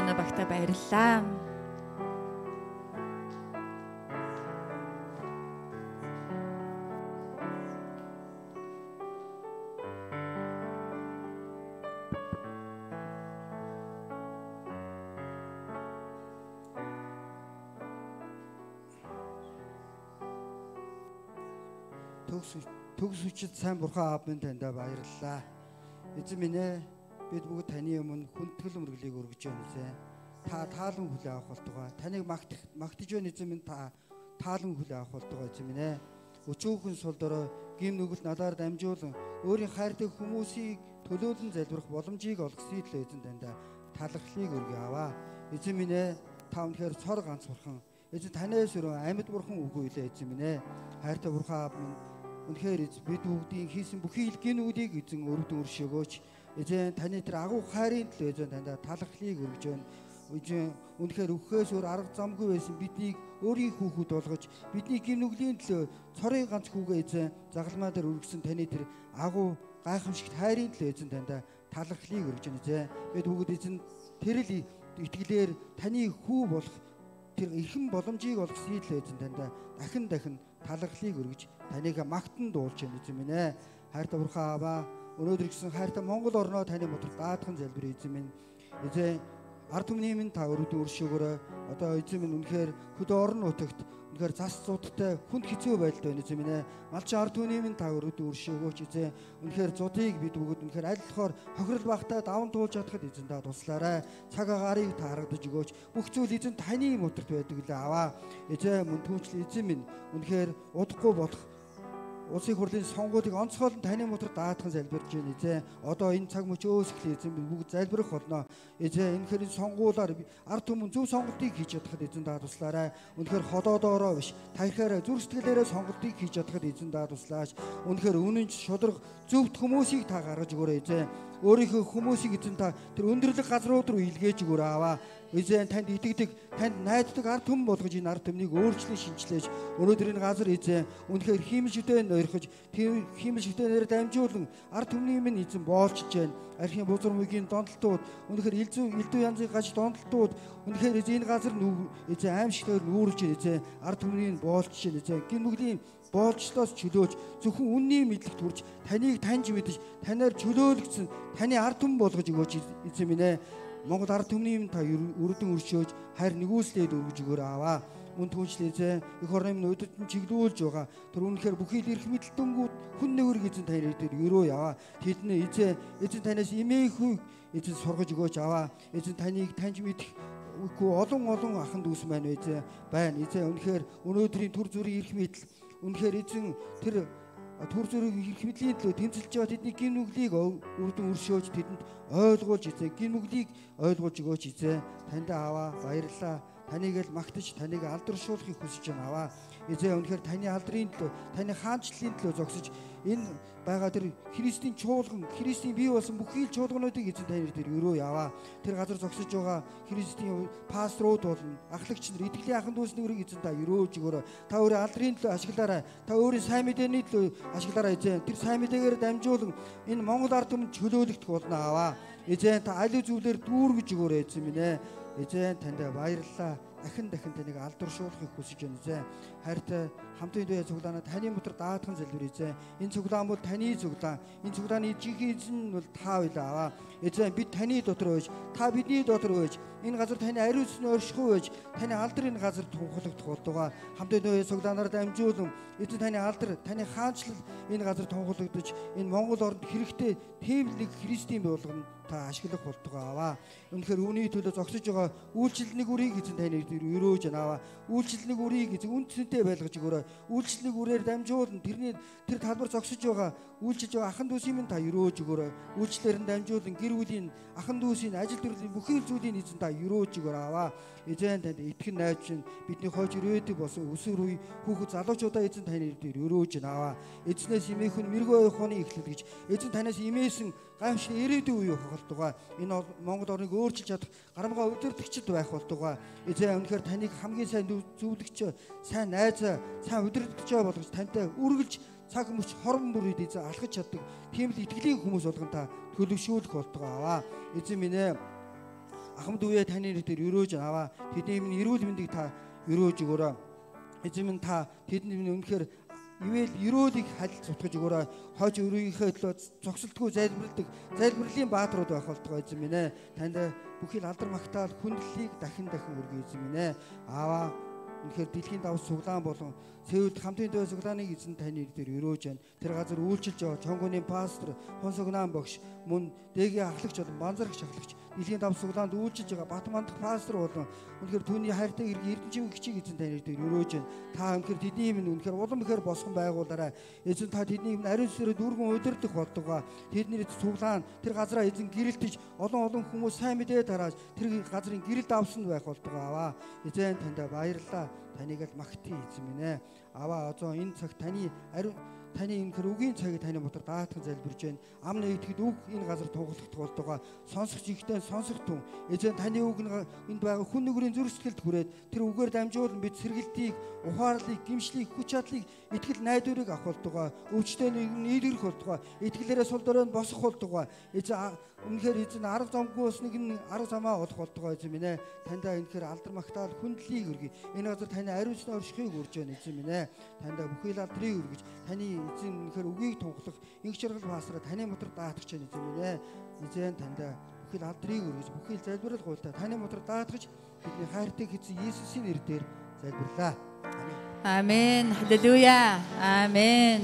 санаа багтаа баярлалаа. Төгс хүчит сайн бурхан аав минь таньда баярлалаа. Эзэн минь ээ, бид бүгд таны өмнө хүндэтгэл мөрөглийг өргөж байна эзэн. Та таалан хүлээн авах болтугай. Таныг магтах магтаж байна эзэн минь, та таалан хүлээн авах болтугай эзэн минь ээ. Өчүүхэн сул дорой гим нүгэл надаар дамжуулан өөрийн хайртай хүмүүсийг төлөөлөн залбирах боломжийг олгосон л эзэн таньда талархлыг өргөе аваа. Эзэн минь ээ, та үнэхээр цор ганц бурхан. Эзэн танаас өрөө амьд бурхан үгүй лээ эзэн минь ээ. Хайртай бурхан аав минь, үнэхээр бид бүгдийн хийсэн бүхий л гинүүдийг эзэн өргөдөн өршөөгөөч. Эзэн таны тэр агуу хайрын төлөө эзэн таньда талархлыг өргөж байна. Эзэн үнэхээр өгөхөөс өөр арга замгүй байсан биднийг өөрийн хүүхэд болгож бидний гинүглийн төлөө цорын ганц хүүгээ эзэн загалмаа дээр өргөсөн таны тэр агуу гайхамшигт хайрын төлөө эзэн таньда талархлыг өргөж байна эзэн. Бид бүгд эзэн тэр л итгэлээр таны хүү болох тэр эрхэм боломжийг олгосон л эзэн таньда дахин дахин талархлыг өргөж таныг магтан дуулж байна эзэн минь ээ. Хайртай бурхан аваа, өнөөдөр гисэн хайртай Монгол орноо таны мотор даатхан залбир эзэн минь. Эзэн ард түмний минь та өрөөдөө өршөөгөөрэй. Одоо эзэн минь үнэхээр хөдөө орон нутагт үнэхээр зас зуудтай хүнд хэцүү байдал байна эзэн минь ээ. Малчин ард түмний минь та өрөөдөө өршөөгөөч эзэн. Үнэхээр зуудыг бид бүгд үнэхээр аль болохоор хохирол багтаа даван туулж чадхад эзэн та туслаарай. Цаг агаарыг та харагдаж өгөөч. Бүх зүйл эзэн таны моторт байдаг лээ аваа. Эзэн мөн түүнчлэн эзэн минь үнэхээр удахгүй болох улсын хурлын сонгуулийг онцгойлон таны мотор даатхан залбирж байна эзэн. Одоо энэ цаг мөч өөсгөл эзэн бүгд залбирах болно. Эзэн энэхээр сонгуулаар ард түмэн зөв сонголтыг хийж чадхад эзэн та туслаарай. Үнэхээр ходоодоороо биш, тахихаараа зүрх сэтгэлээрээ сонголтыг хийж чадхад эзэн та туслаач. Үнэхээр үнэнч шудраг зөвхт хүмүүсийг та гаргаж өгөөрэй эзэн. Өөрийнхөө хүмүүсийг эзэн та тэр өндөрлөг газрууд руу илгээж өгөөрэй аваа. Эзэн танд итгэдэг, танд найддаг ард түмэн болгож энэ ард түмнийг өөрчлөн шинжилээж өнөөдөр энэ газар эзэн үнэхээр хиймэл шүтэн ойрхож хиймэл шүтэнээр дамжуулан ард түмний минь эзэн боолчж байна. Архийн бузар мөгийн донтолтууд үнэхээр элзүү элдүү янзын гаж донтолтууд үнэхээр энэ газар эзэн аимшигтээр нүүрж эзэн ард түмнийг боолчж байна эзэн. Гин нүглийн боолчлоос чөлөөж зөвхөн үнний мэдлэгт хүрч таныг таньж мэдэж танаар чөлөөлөгдсөн таны ард түмэн болгож өгөөч эзэн минь ээ. Монгол ард түмний минь та өрөдөн өршөөж хайр нэгүслээд өргөж өгөөр аваа. Мөн түүнчлээ эзэн их орны минь өдөртөн чиглүүлж байгаа. Тэр үнэхээр бүхий л эрх мэдэлтэнгүүд хүн нэгүрэг эзэн таны дээр өрөө яваа. Тэдний эзэн эзэн танаас имээхүй эзэн сургаж өгөөч аваа. Эзэн таныг таньж мэдэх үгүй олон олон ахын дүүс маань эзэн байна. Эзэн үнэхээр өнөөдрийн түр зүрийн эрх мэдэл үнэхээр эзэн тэр түр зүрийн эрх мэдлийн төлөө тэмцэлж байгаа тэдний гин нүглийг үрдэн өршөөж тэдэнд ойлгуулж эзэн гин нүглийг ойлгуулж өгөөч эзэн. Танд аваа баярлалаа. Таныг л магтаж таныг алдаршуулахыг хүсэж байна аваа. Эзэн үнэхээр таны алдрын төлөө таны хаанчлалын төлөө зогсож энэ байгаа тэр Христийн чуулган Христийн бий болсон бүхий л чуулгануудыг эзэн таны дээр өрөө яваа. Тэр газар зогсож байгаа Христийн пасторууд болон ахлагч нар итгэлийн ахын дүүс нүрийг эзэн та өрөөж өгөөрэй. Та өөрөө алдрын төлөө ашиглаарай. Та өөрийн сайн мэдээний төлөө ашиглаарай эзэн. Тэр сайн мэдээгээр дамжуулан энэ Монгол ард түмэнд чөлөөлөгдөх болно аваа. Эзэн та аль зүйлээр дүүргэж өгөөрэй эзэн минь ээ. Эзэн танд баярлалаа. Дахин дахин таныг алдаршуулахыг хүсэж байна эзэн. Хайртай хамтын дүү цуглаана таны мотор даатхан залбир эзэн. Энэ цуглаан бол таны цуглаан. Энэ цуглааны жинхэнэ эзэн бол та байлаа аваа. Эзэн бид таны дотор байж, та бидний дотор байж, энэ газар таны ариун сүнс оршихуй байж, таны алдар энэ газар тунхаглагдах болтугай. Хамтын дүү цуглаанаар дамжуулан эзэн таны алдар, таны хаанчлал энэ газар тунхаглагдаж, энэ Монгол орнд хэрэгтэй тийм нэг Христийн болгоно та ашиглах болтугай аваа. Үнэхээр үүний төлөө зогсож байгаа үйлчлэлний үрийг эзэн таны дээр өрөөж аваа. Үйлчлэлний үрийг эзэн үнцэнтэй байлгаж өгөөрэй. Үйлчлэлний үрээр дамжуулан тэрний тэр талбар зогсож байгаа үйлчилж байгаа ахын дүүсийн минь та өрөөж өгөөрэй. Үйлчлэлээр нь дамжуулан гэр бүлийн ахын дүүсийн ажил төрлийн бүхий зүйлийг эзэн та өрөөж өгөөрэй аваа. Эзэн танд итгэн найз чинь бидний хойч ирээдэг болсон өсвөр үе хүүхэд залуучуудаа эзэн таны дээр өрөөж аваа. Эзнээс имээхэн мэрэгөө ухааны эхлэл гэж эзэн танаас имээсэн гайхамшиг ирээдүйн үе болтугай. Энэ Монгол орныг өөрчилж чадах гарамгаа удирдагчд байх болтугай. Эзэн үнэхээр таныг хамгийн сайн зөвлөгч, сайн найз, сайн удирдагч болгож тантай үргэлж цаг мөч хорон бүрийд эзэн алхаж чаддаг тийм л итгэлийн хүмүүс болгон та төлөвшүүлэх болтугай аваа. Эзэн минь ээ ахмад үе таны нэрээр өрөөж аваа. Тэдний минь эрүүл мэндийг та өрөөж өгөөрэй. Эзэн минь та тэдний минь үнэхээр ивэл өрөөлийг халж цутгаж өгөөрэй. Хож өрөөгийнхөө төлөө зогсолтгүй залбирдаг, залбирлын бааtruуд байх болтугай эзэн минь ээ. Танд бүхий л алдар магтаал хүндлэлийг дахин дахин өргөе эзэн минь ээ. Аава үнэхээр дэлхийн давс суглаан болон Сеулд хамтын дэв суглааныг эзэн таны нэрээр өрөөж байна. Тэр газар үйлчилж байгаа чонгоны пастор, хон суглаан багш, мөн дэгийн ахлагч болон банзарагч ахлагч дэлхийн давс суглаанд үйлчилж байгаа Батман дахь пастор болон үнэхээр түүний хайртай иргэн эрдэнэчийн гिचиг эзэн таны нэрээр өрөөж байна. Та үнэхээр тэдний минь үнэхээр улам ихээр босгон байгуулаарай. Эзэн та тэдний минь ариун сүрээр дүүргэн удирдах болтугай. Тэдний суглаан тэр газараа эзэн гэрэлтэж олон олон хүмүүс сайн мэдээ тарааж тэр газрын гэрэлд авсан байх болтугай аваа. Эзэн танд баярлалаа. Таныг л магтъя эзэн минь ээ. Аваа одоо энэ цаг таны ариун таны энэ үгийн цагийг таны мотор даатхан залбирж байна. Ам нэгтгэд үг энэ газар тунгалагдах болтугай. Сонсогч ихтэй сонсох түн. Эзэн таны үг энд байгаа хүн нүгрийн зүрх сэтгэлд хүрээд тэр үгээр дамжуулан бид сэргэлтийг, ухаарлыг, гимшлийг, хүч чадлыг, итгэл найдварыг авах болтугай. Өвчтөй нийлэрэх болтугай. Итгэлээрээ сул дорой нь босох болтугай. Эзэн үнэхээр эзэн арга замгүйс нэг нь арга замаа олох болтугай эзэн минь ээ. Тандаа үнэхээр алдар магтаал хүндлийг өргөе. Энэ газар таны ариун сүнсний оршихыг урьж байна эзэн минь ээ. Тандаа бүхий л алдрыг өргөж таны эзэн үнэхээр үгийг тунгалах инх чаргал пастраа таны мотор даатгах чинь эзэн минь ээ. Эзэн тандаа бүхий л алдрыг өргөж бүхий л залбирал гуйлтаа таны мотор даатгах бидний хайртай эзэн Есүсийн нэрээр залбирлаа. Амен. Халелуя. Амен.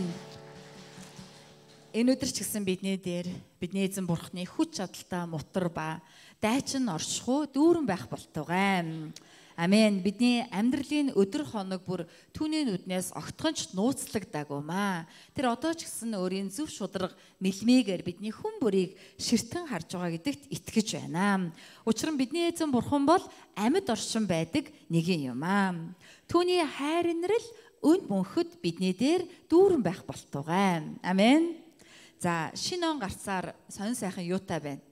Энэ өдөр ч гэсэн бидний дээр бидний эзэн бурхны хүч чадалтай мутар ба дайчин оршихуу дүүрэн байх болтугай. Амен. Бидний амьдралын өдөр хоног бүр түүний нүднээс огтхонч нууцлагдаагүй. Тэр одоо ч гэсэн өөрийн зөв шударга мэлмигээр бидний хүн бүрийг ширтэн харж байгаа гэдэгт итгэж байна. Учир нь бидний эзэн бурхан бол амьд оршин байдаг нэгэн юм аа. Түүний хайр инрэл өн мөнхөд бидний дээр дүүрэн байх болтугай. Амен. За, шинэ он гарцаар сонин сайхан юутай байна.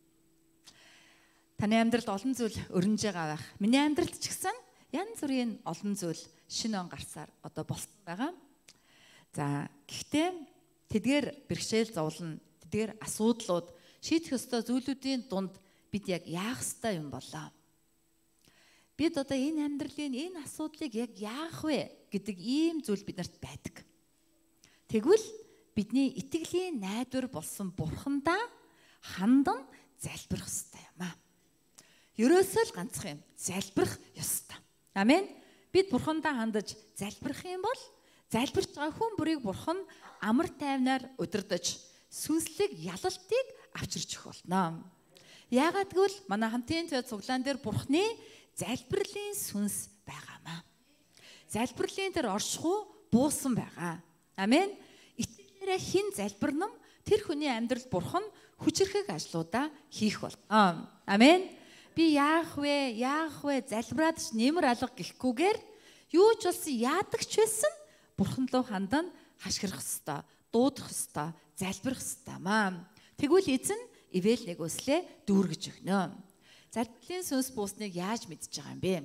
Таны амьдралд олон зүйл өрнөж байгаа байх. Миний амьдралд ч гэсэн янз бүрийн олон зүйл шинэ он гарцаар одоо болсон байгаа. За, гэхдээ тэдгээр бэрхшээл зовлон, тэдгээр асуудлууд, шийдэх ёстой зүйлүүдийн дунд бид яг яах ёстой юм болоо. Бид одоо энэ амьдралын энэ асуудлыг яг яах вэ гэдэг ийм зүйл биднэрт байдаг. Тэгвэл бидний итгэлийн найдвар болсон бурхандаа хандан залбирах ёстой юм аа. Ерөөсөө л ганцхан юм. Залбирах ёстой. Амен. Бид бурхандаа хандаж залбирах юм бол залбирч байгаа хүн бүрийг бурхан амар тайвнаар удирдах, сүнслэг ялалтыг авчирч өгөх болно. Яагаад гэвэл манай хамтын төв цуглаан дээр бурхны залбирлын сүнс байгаамаа. Залбирлын тэр оршихуу буусан байгаа. Амен. Итгэлээрээ хин залбирнам тэр хүний амьдралд бурхан хүчрхэг ажлуудаа хийх болно. Амен. Би яах вэ? Яах вэ? Залбираад ч нэмэр алга гэхгүйгээр юу ч болсон яадаг ч байсан бурхан руу хандан хашгирах ёстой, дуудах ёстой, залбирах ёстой маа. Тэгвэл эзэн ивэл нэг өслөө дүүргэж өгнө. Залбирлын сүнс буусныг яаж мэдж байгаа юм бэ?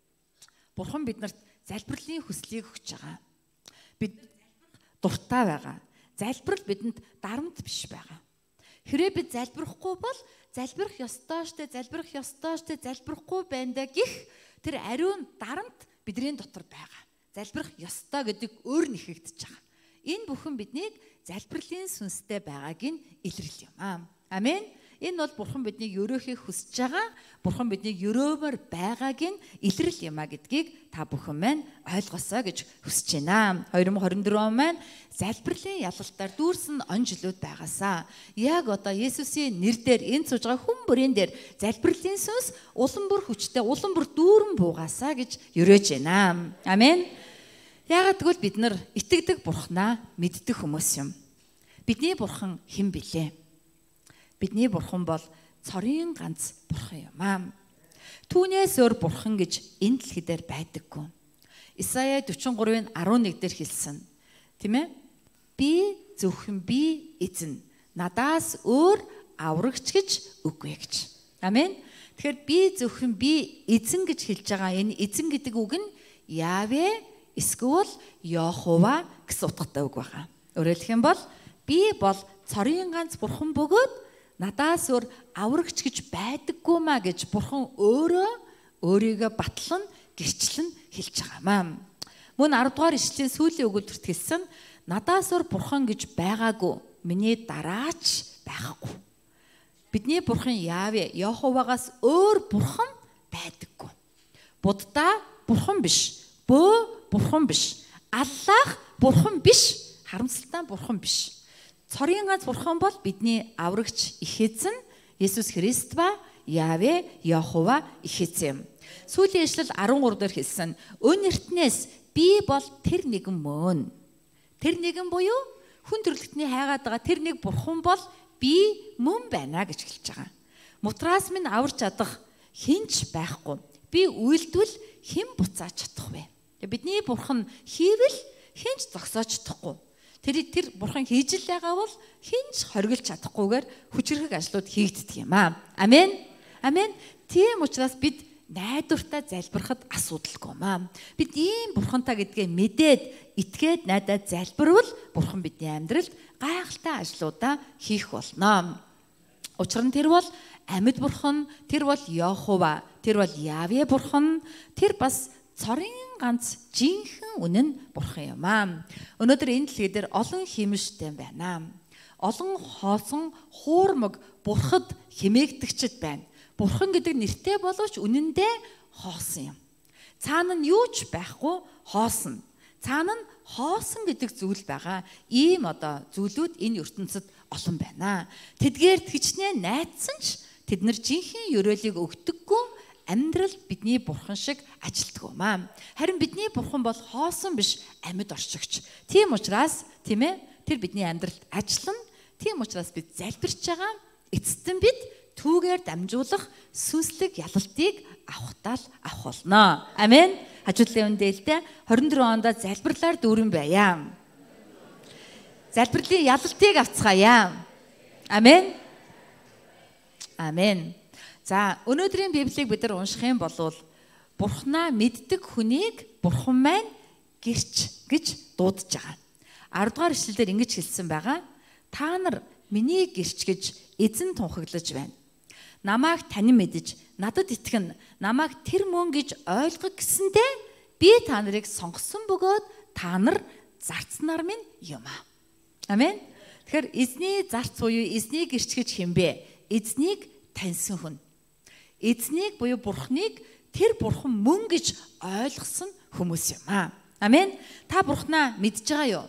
Бурхан биднэрт залбирлын хүслийг өгч байгаа. Бид дуртай байгаа. Залбирал бидэнд дарамт биш байгаа. Хэрвээ бид залбирахгүй бол залбирах ёстой штэ, залбирах ёстой штэ, залбирахгүй байна да гэх тэр ариун дарамт бидний дотор байгаа. Залбирах ёстой гэдэг өөр нэхэгдэж байгаа. Энэ бүхэн биднийг залбирлын сүнстэй байгааг нь илэрлэл юм аа. Амен. Энэ бол бурхан биднийг өрөөхийг хүсэж байгаа. Бурхан биднийг өрөөмөр байгааг нь илэрлэл юм а гэдгийг та бүхэн маань ойлгосоо гэж хүсэж байна. две тысячи двадцать четыре он маань залбирлын ялалтаар дүүрсэн он жилүүд байгаасаа яг одоо Есүсийн нэрээр энэ сууж байгаа хүн бүрийн дээр залбирлын сүнс улам бүр хүчтэй, улам бүр дүүрэн буугаасаа гэж өрөөж байна. Амен. Яагаад гэвэл бид нар итгэдэг бурхнаа мэддэг хүмүүс юм. Бидний бурхан хэн билээ? Бидний бурхан бол цорын ганц бурхан юм аа. Түүнээс өөр бурхан гэж энэ дэлхий дээр байдаггүй. Исая forty-three eleven дээр хэлсэн. Тийм ээ? Би зөвхөн би эзэн. Надаас өөр аврагч гэж үгүй гэж. Амен. Тэгэхээр би зөвхөн би эзэн гэж хэлж байгаа энэ эзэн гэдэг үг нь Яве эсвэл Йохова гэсэн утгатай үг байна. Өөрөөр хэлэх юм бол би бол цорын ганц бурхан бөгөөд надаас өөр аврагч гэж байдаггүй маа гэж Бурхан өөрөө өөрийгөө батлан гэрчлэн хэлж байгаамаа. Мөн арав дугаар ишлэлийн сүүлийн өгүүлбэрт хэлсэн надаас өөр Бурхан гэж байгаагүй, миний дараач байхгүй. Бидний Бурхан Яве, Йоховагаас өөр Бурхан байдаггүй. Буддаа Бурхан биш, бөө Бурхан биш, Аллах Бурхан биш, харамсалтай Бурхан биш. Цорын ганц Бурхан бол бидний аврагч их эзэн Есүс Христ ба Яве, Йохова их эзэн. Сүүлийн ишлэл арав гурав дээр хэлсэн өн эртнээс би бол тэр нэгэн мөн. Тэр нэгэн буюу хүн төрлөختний хайгаад байгаа тэр нэг Бурхан бол би мөн байна гэж хэлж байгаа. Мутраас минь аварч чадах хинч байхгүй. Би үйлдвэл хэн буцааж чадах вэ? Бидний Бурхан хийвэл хинч зогсоож чадахгүй. Тэр тэр Бурхан хийж л байгаа бол хинч хоригдж чадахгүйгээр хүчрхэг ажлууд хийгддэг юм аа. Амен. Амен. Тийм учраас бид найдвартай залбирахад асуудалгүй маа. Бид ийм Бурхантай гэдгээ мэдээд, итгээд найдаад залбирвал Бурхан бидний амьдралд гайхалтай ажлуудаа хийх болно. Учир нь тэр бол амьд Бурхан, тэр бол Йохова, тэр бол Яве Бурхан, тэр бас цорын ганц жинхэнэ үнэн Бурхан юм аа. Өнөөдөр энэ дэлхий дээр олон химштэй байна. Олон хоосон хуурмаг бурхад химээгдэгчд байна. Бурхан гэдэг нэртэй боловч үнэндээ хоосон юм. Цаана нь юу ч байхгүй хоосон. Цаана нь хоосон гэдэг зүйл байгаа. Ийм одоо зүйлүүд энэ ертөнцид олон байна. Тэдгээр хичнээн найдсан ч тэд нар жинхэнэ ёроолыг өгдөггүй амьдралд бидний Бурхан шиг ажилтдаг юм аа. Харин бидний Бурхан бол хоосон биш амьд оршигч. Тийм учраас тийм ээ тэр бидний амьдралд ажиллана. Тийм учраас бид залбирч байгаа. Эцэстэн бид түүгээр дамжуулах сүнслэг ялалтыг авахтаа л авах болно. Амен. Хажуудлын үндэлтэй хорин дөрвөн онд залбирлаар дүүрэн байя. Залбирлын ялалтыг авцгаая. Амен. Амен. За өнөөдрийн Библийг бид нар унших юм бол Бурхнаа мэддэг хүнийг Бурхан маань гэрч гэж дуудаж байгаа. арав дугаар ишлэлээр ингэж хэлсэн байгаа. Та нар миний гэрч гэж эзэн тунхаглаж байна. Намайг танин мэдэж, надад итгэн, намайг тэр мөн гэж ойлгох гэсэндээ би та нарыг сонгосон бөгөөд та нар зарцнаар минь юм аа. Амен. Тэгэхээр эзний зарц буюу эзний гэрч гэж хэмбэ? Эзнийг таньсан хүн. Эзнийг буюу Бурхныг тэр Бурхан мөн гэж ойлгосон хүмүүс юм аа. Амен. Та Бурхнаа мэдж байгаа юу?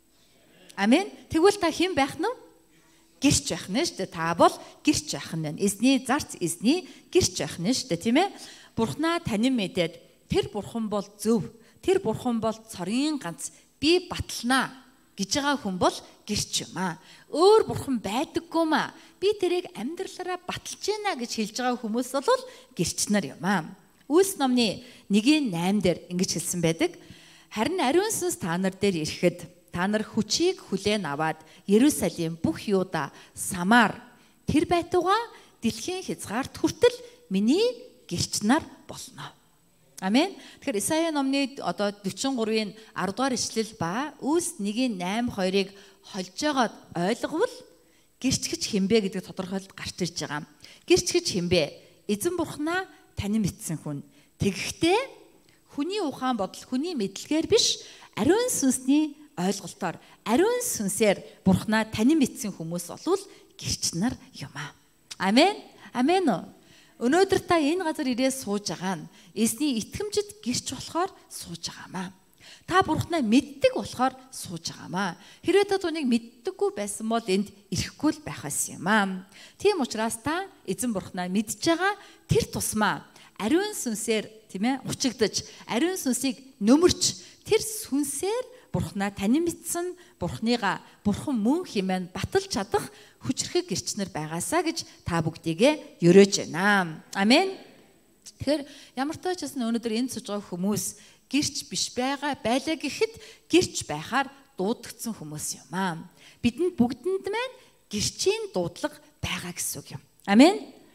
Амен. Тэгвэл та хэн байх нь вэ? Гэрч байх нь шүү дээ. Та бол гэрч байх нь байна. Эзний зарц, эзний гэрч байх нь шүү дээ, тийм ээ. Бурхнаа танин мэдээд тэр Бурхан бол зөв. Тэр Бурхан бол цорын ганц. Би батлнаа гэж байгаа хүн бол гэрч юм аа. Өөр Бурхан байдаггүй маа. Би тэрийг амьдралаараа баталж гинэ гэж хэлж байгаа хүмүүс бол гэрч нар юм аа. Үлс номны нэгin найм дээр ингэж хэлсэн байдаг. Харин ариун сүнс та нар дээр ирэхэд та нар хүчийг хүлээн аваад Ерүсалим, бүх Юда, Самар тэр байтугай дэлхийн хязгаарт хүртэл миний гэрч нар болно. Амен. Тэгэхээр Исая номны одоо дөрвөн гурвын арав дугаар ишлэл ба Үлс нэгin найм хоёрыг холж байгаад ойлговол гэрч гэж хэмбэ гэдэг тодорхойлолт гарч ирж байгаа. Гэрч гэж хэмбэ? Эзэн Бурхнаа танин мэдсэн хүн. Тэгэхдээ хүний ухаан бодол, хүний мэдлэгээр биш, ариун сүнсний ойлголтоор ариун сүнсээр Бурхнаа танин мэдсэн хүмүүс олвол гэрч нар юм аа. Амен. Амен уу. Өнөөдөр та энэ газар ирээ сууж байгаа нь эзний итгэмжид гэрч болохоор сууж байгаамаа. Та Бурхнаа мэддэг болохоор сууж байгаамаа. Хэрвээ та түүнийг мэддэггүй байсан бол энд ирэхгүй л байх байсан юм аа. Тийм учраас та эзэн Бурхнаа мэдж байгаа тэр тусмаа ариун сүнсээр тийм ээ учигдаж, ариун сүнсийг нөмөрч тэр сүнсээр Бурхнаа танин мэдсэн Бурхныгаа Бурхан мөн хэмээн баталж чадах хүчрхэг гэрчнэр байгаасаа гэж та бүгдийгээ ерөөж байна. Амен. Тэгэхээр ямар ч таашсан өнөөдөр энэ сууж байгаа хүмүүс гэрч биш байгаа байлаа гэхэд гэрч байхаар дуудагдсан хүмүүс юм аа. Бидэнд бүгдэнд маань гэрчийн дуудлага байгаа гэсэн үг юм. Амен.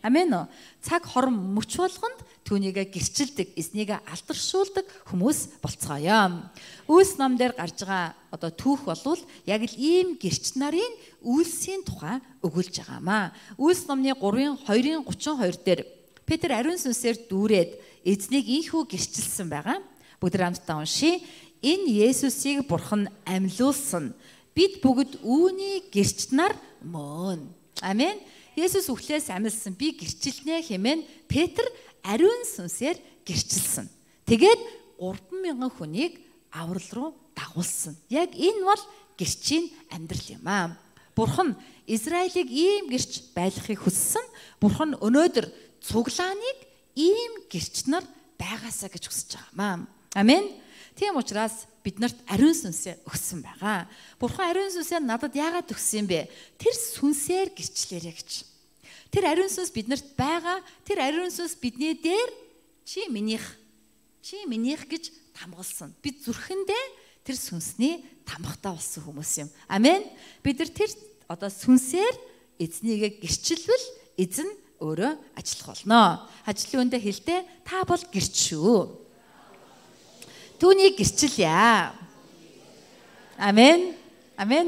Амен уу. Цаг хорон мөч болгонд түүнийг гэрчилдэг, эзнийг алдаршуулдаг хүмүүс болцгоё. Үйлс ном дээр гарч байгаа одоо түүх болвол яг л ийм гэрч нарын үйлсийн тухай өгүүлж байгаамаа. Үйлс номны гурвын хоёрын гучин хоёр дээр Петр ариун сүнсээр дүүрээд эзнийг ийхүү гэрчилсэн байгаа. Бүгд хамтдаа уншия. Энэ Есүсийг Бурхан амьлуулсан. Бид бүгд үүний гэрч нар мөн. Амен. Есүс үхлээс амьлсан. Би гэрчилнэ хэмээн Петр ариун сүнсээр гэрчилсэн. Тэгээд гурван мянган хүнийг аврал руу дагуулсан. Яг энэ бол гэрчийн амьдрал юм аа. Бурхан Израилийг ийм гэрч байлгахыг хүссэн. Бурхан өнөөдөр цуглааныг ийм гэрч нар байгаасаа гэж хүсэж байгаамаа. Амен. Тийм учраас биднэрт ариун сүнсээ өгсөн байгаа. Бурхан ариун сүнсээ надад яагаад өгсөн юм бэ? Тэр сүнсээр гэрчлээрэй гэж. Тэр ариун сүнс биднэрт байгаа. Тэр ариун сүнс бидний дээр чи минийх, чи минийх гэж тамгалсан. Бид зүрхэндээ тэр сүнсний тамхтай болсон хүмүүс юм. Амен. Бид нар тэр одоо сүнсээр эзнийг гэрчилвэл эзэн өөрөө ажиллах болно. Ажлын үндэ хэлдэ та бол гэрч шүү. Түүнийг гэрчилье. Амен. Амен.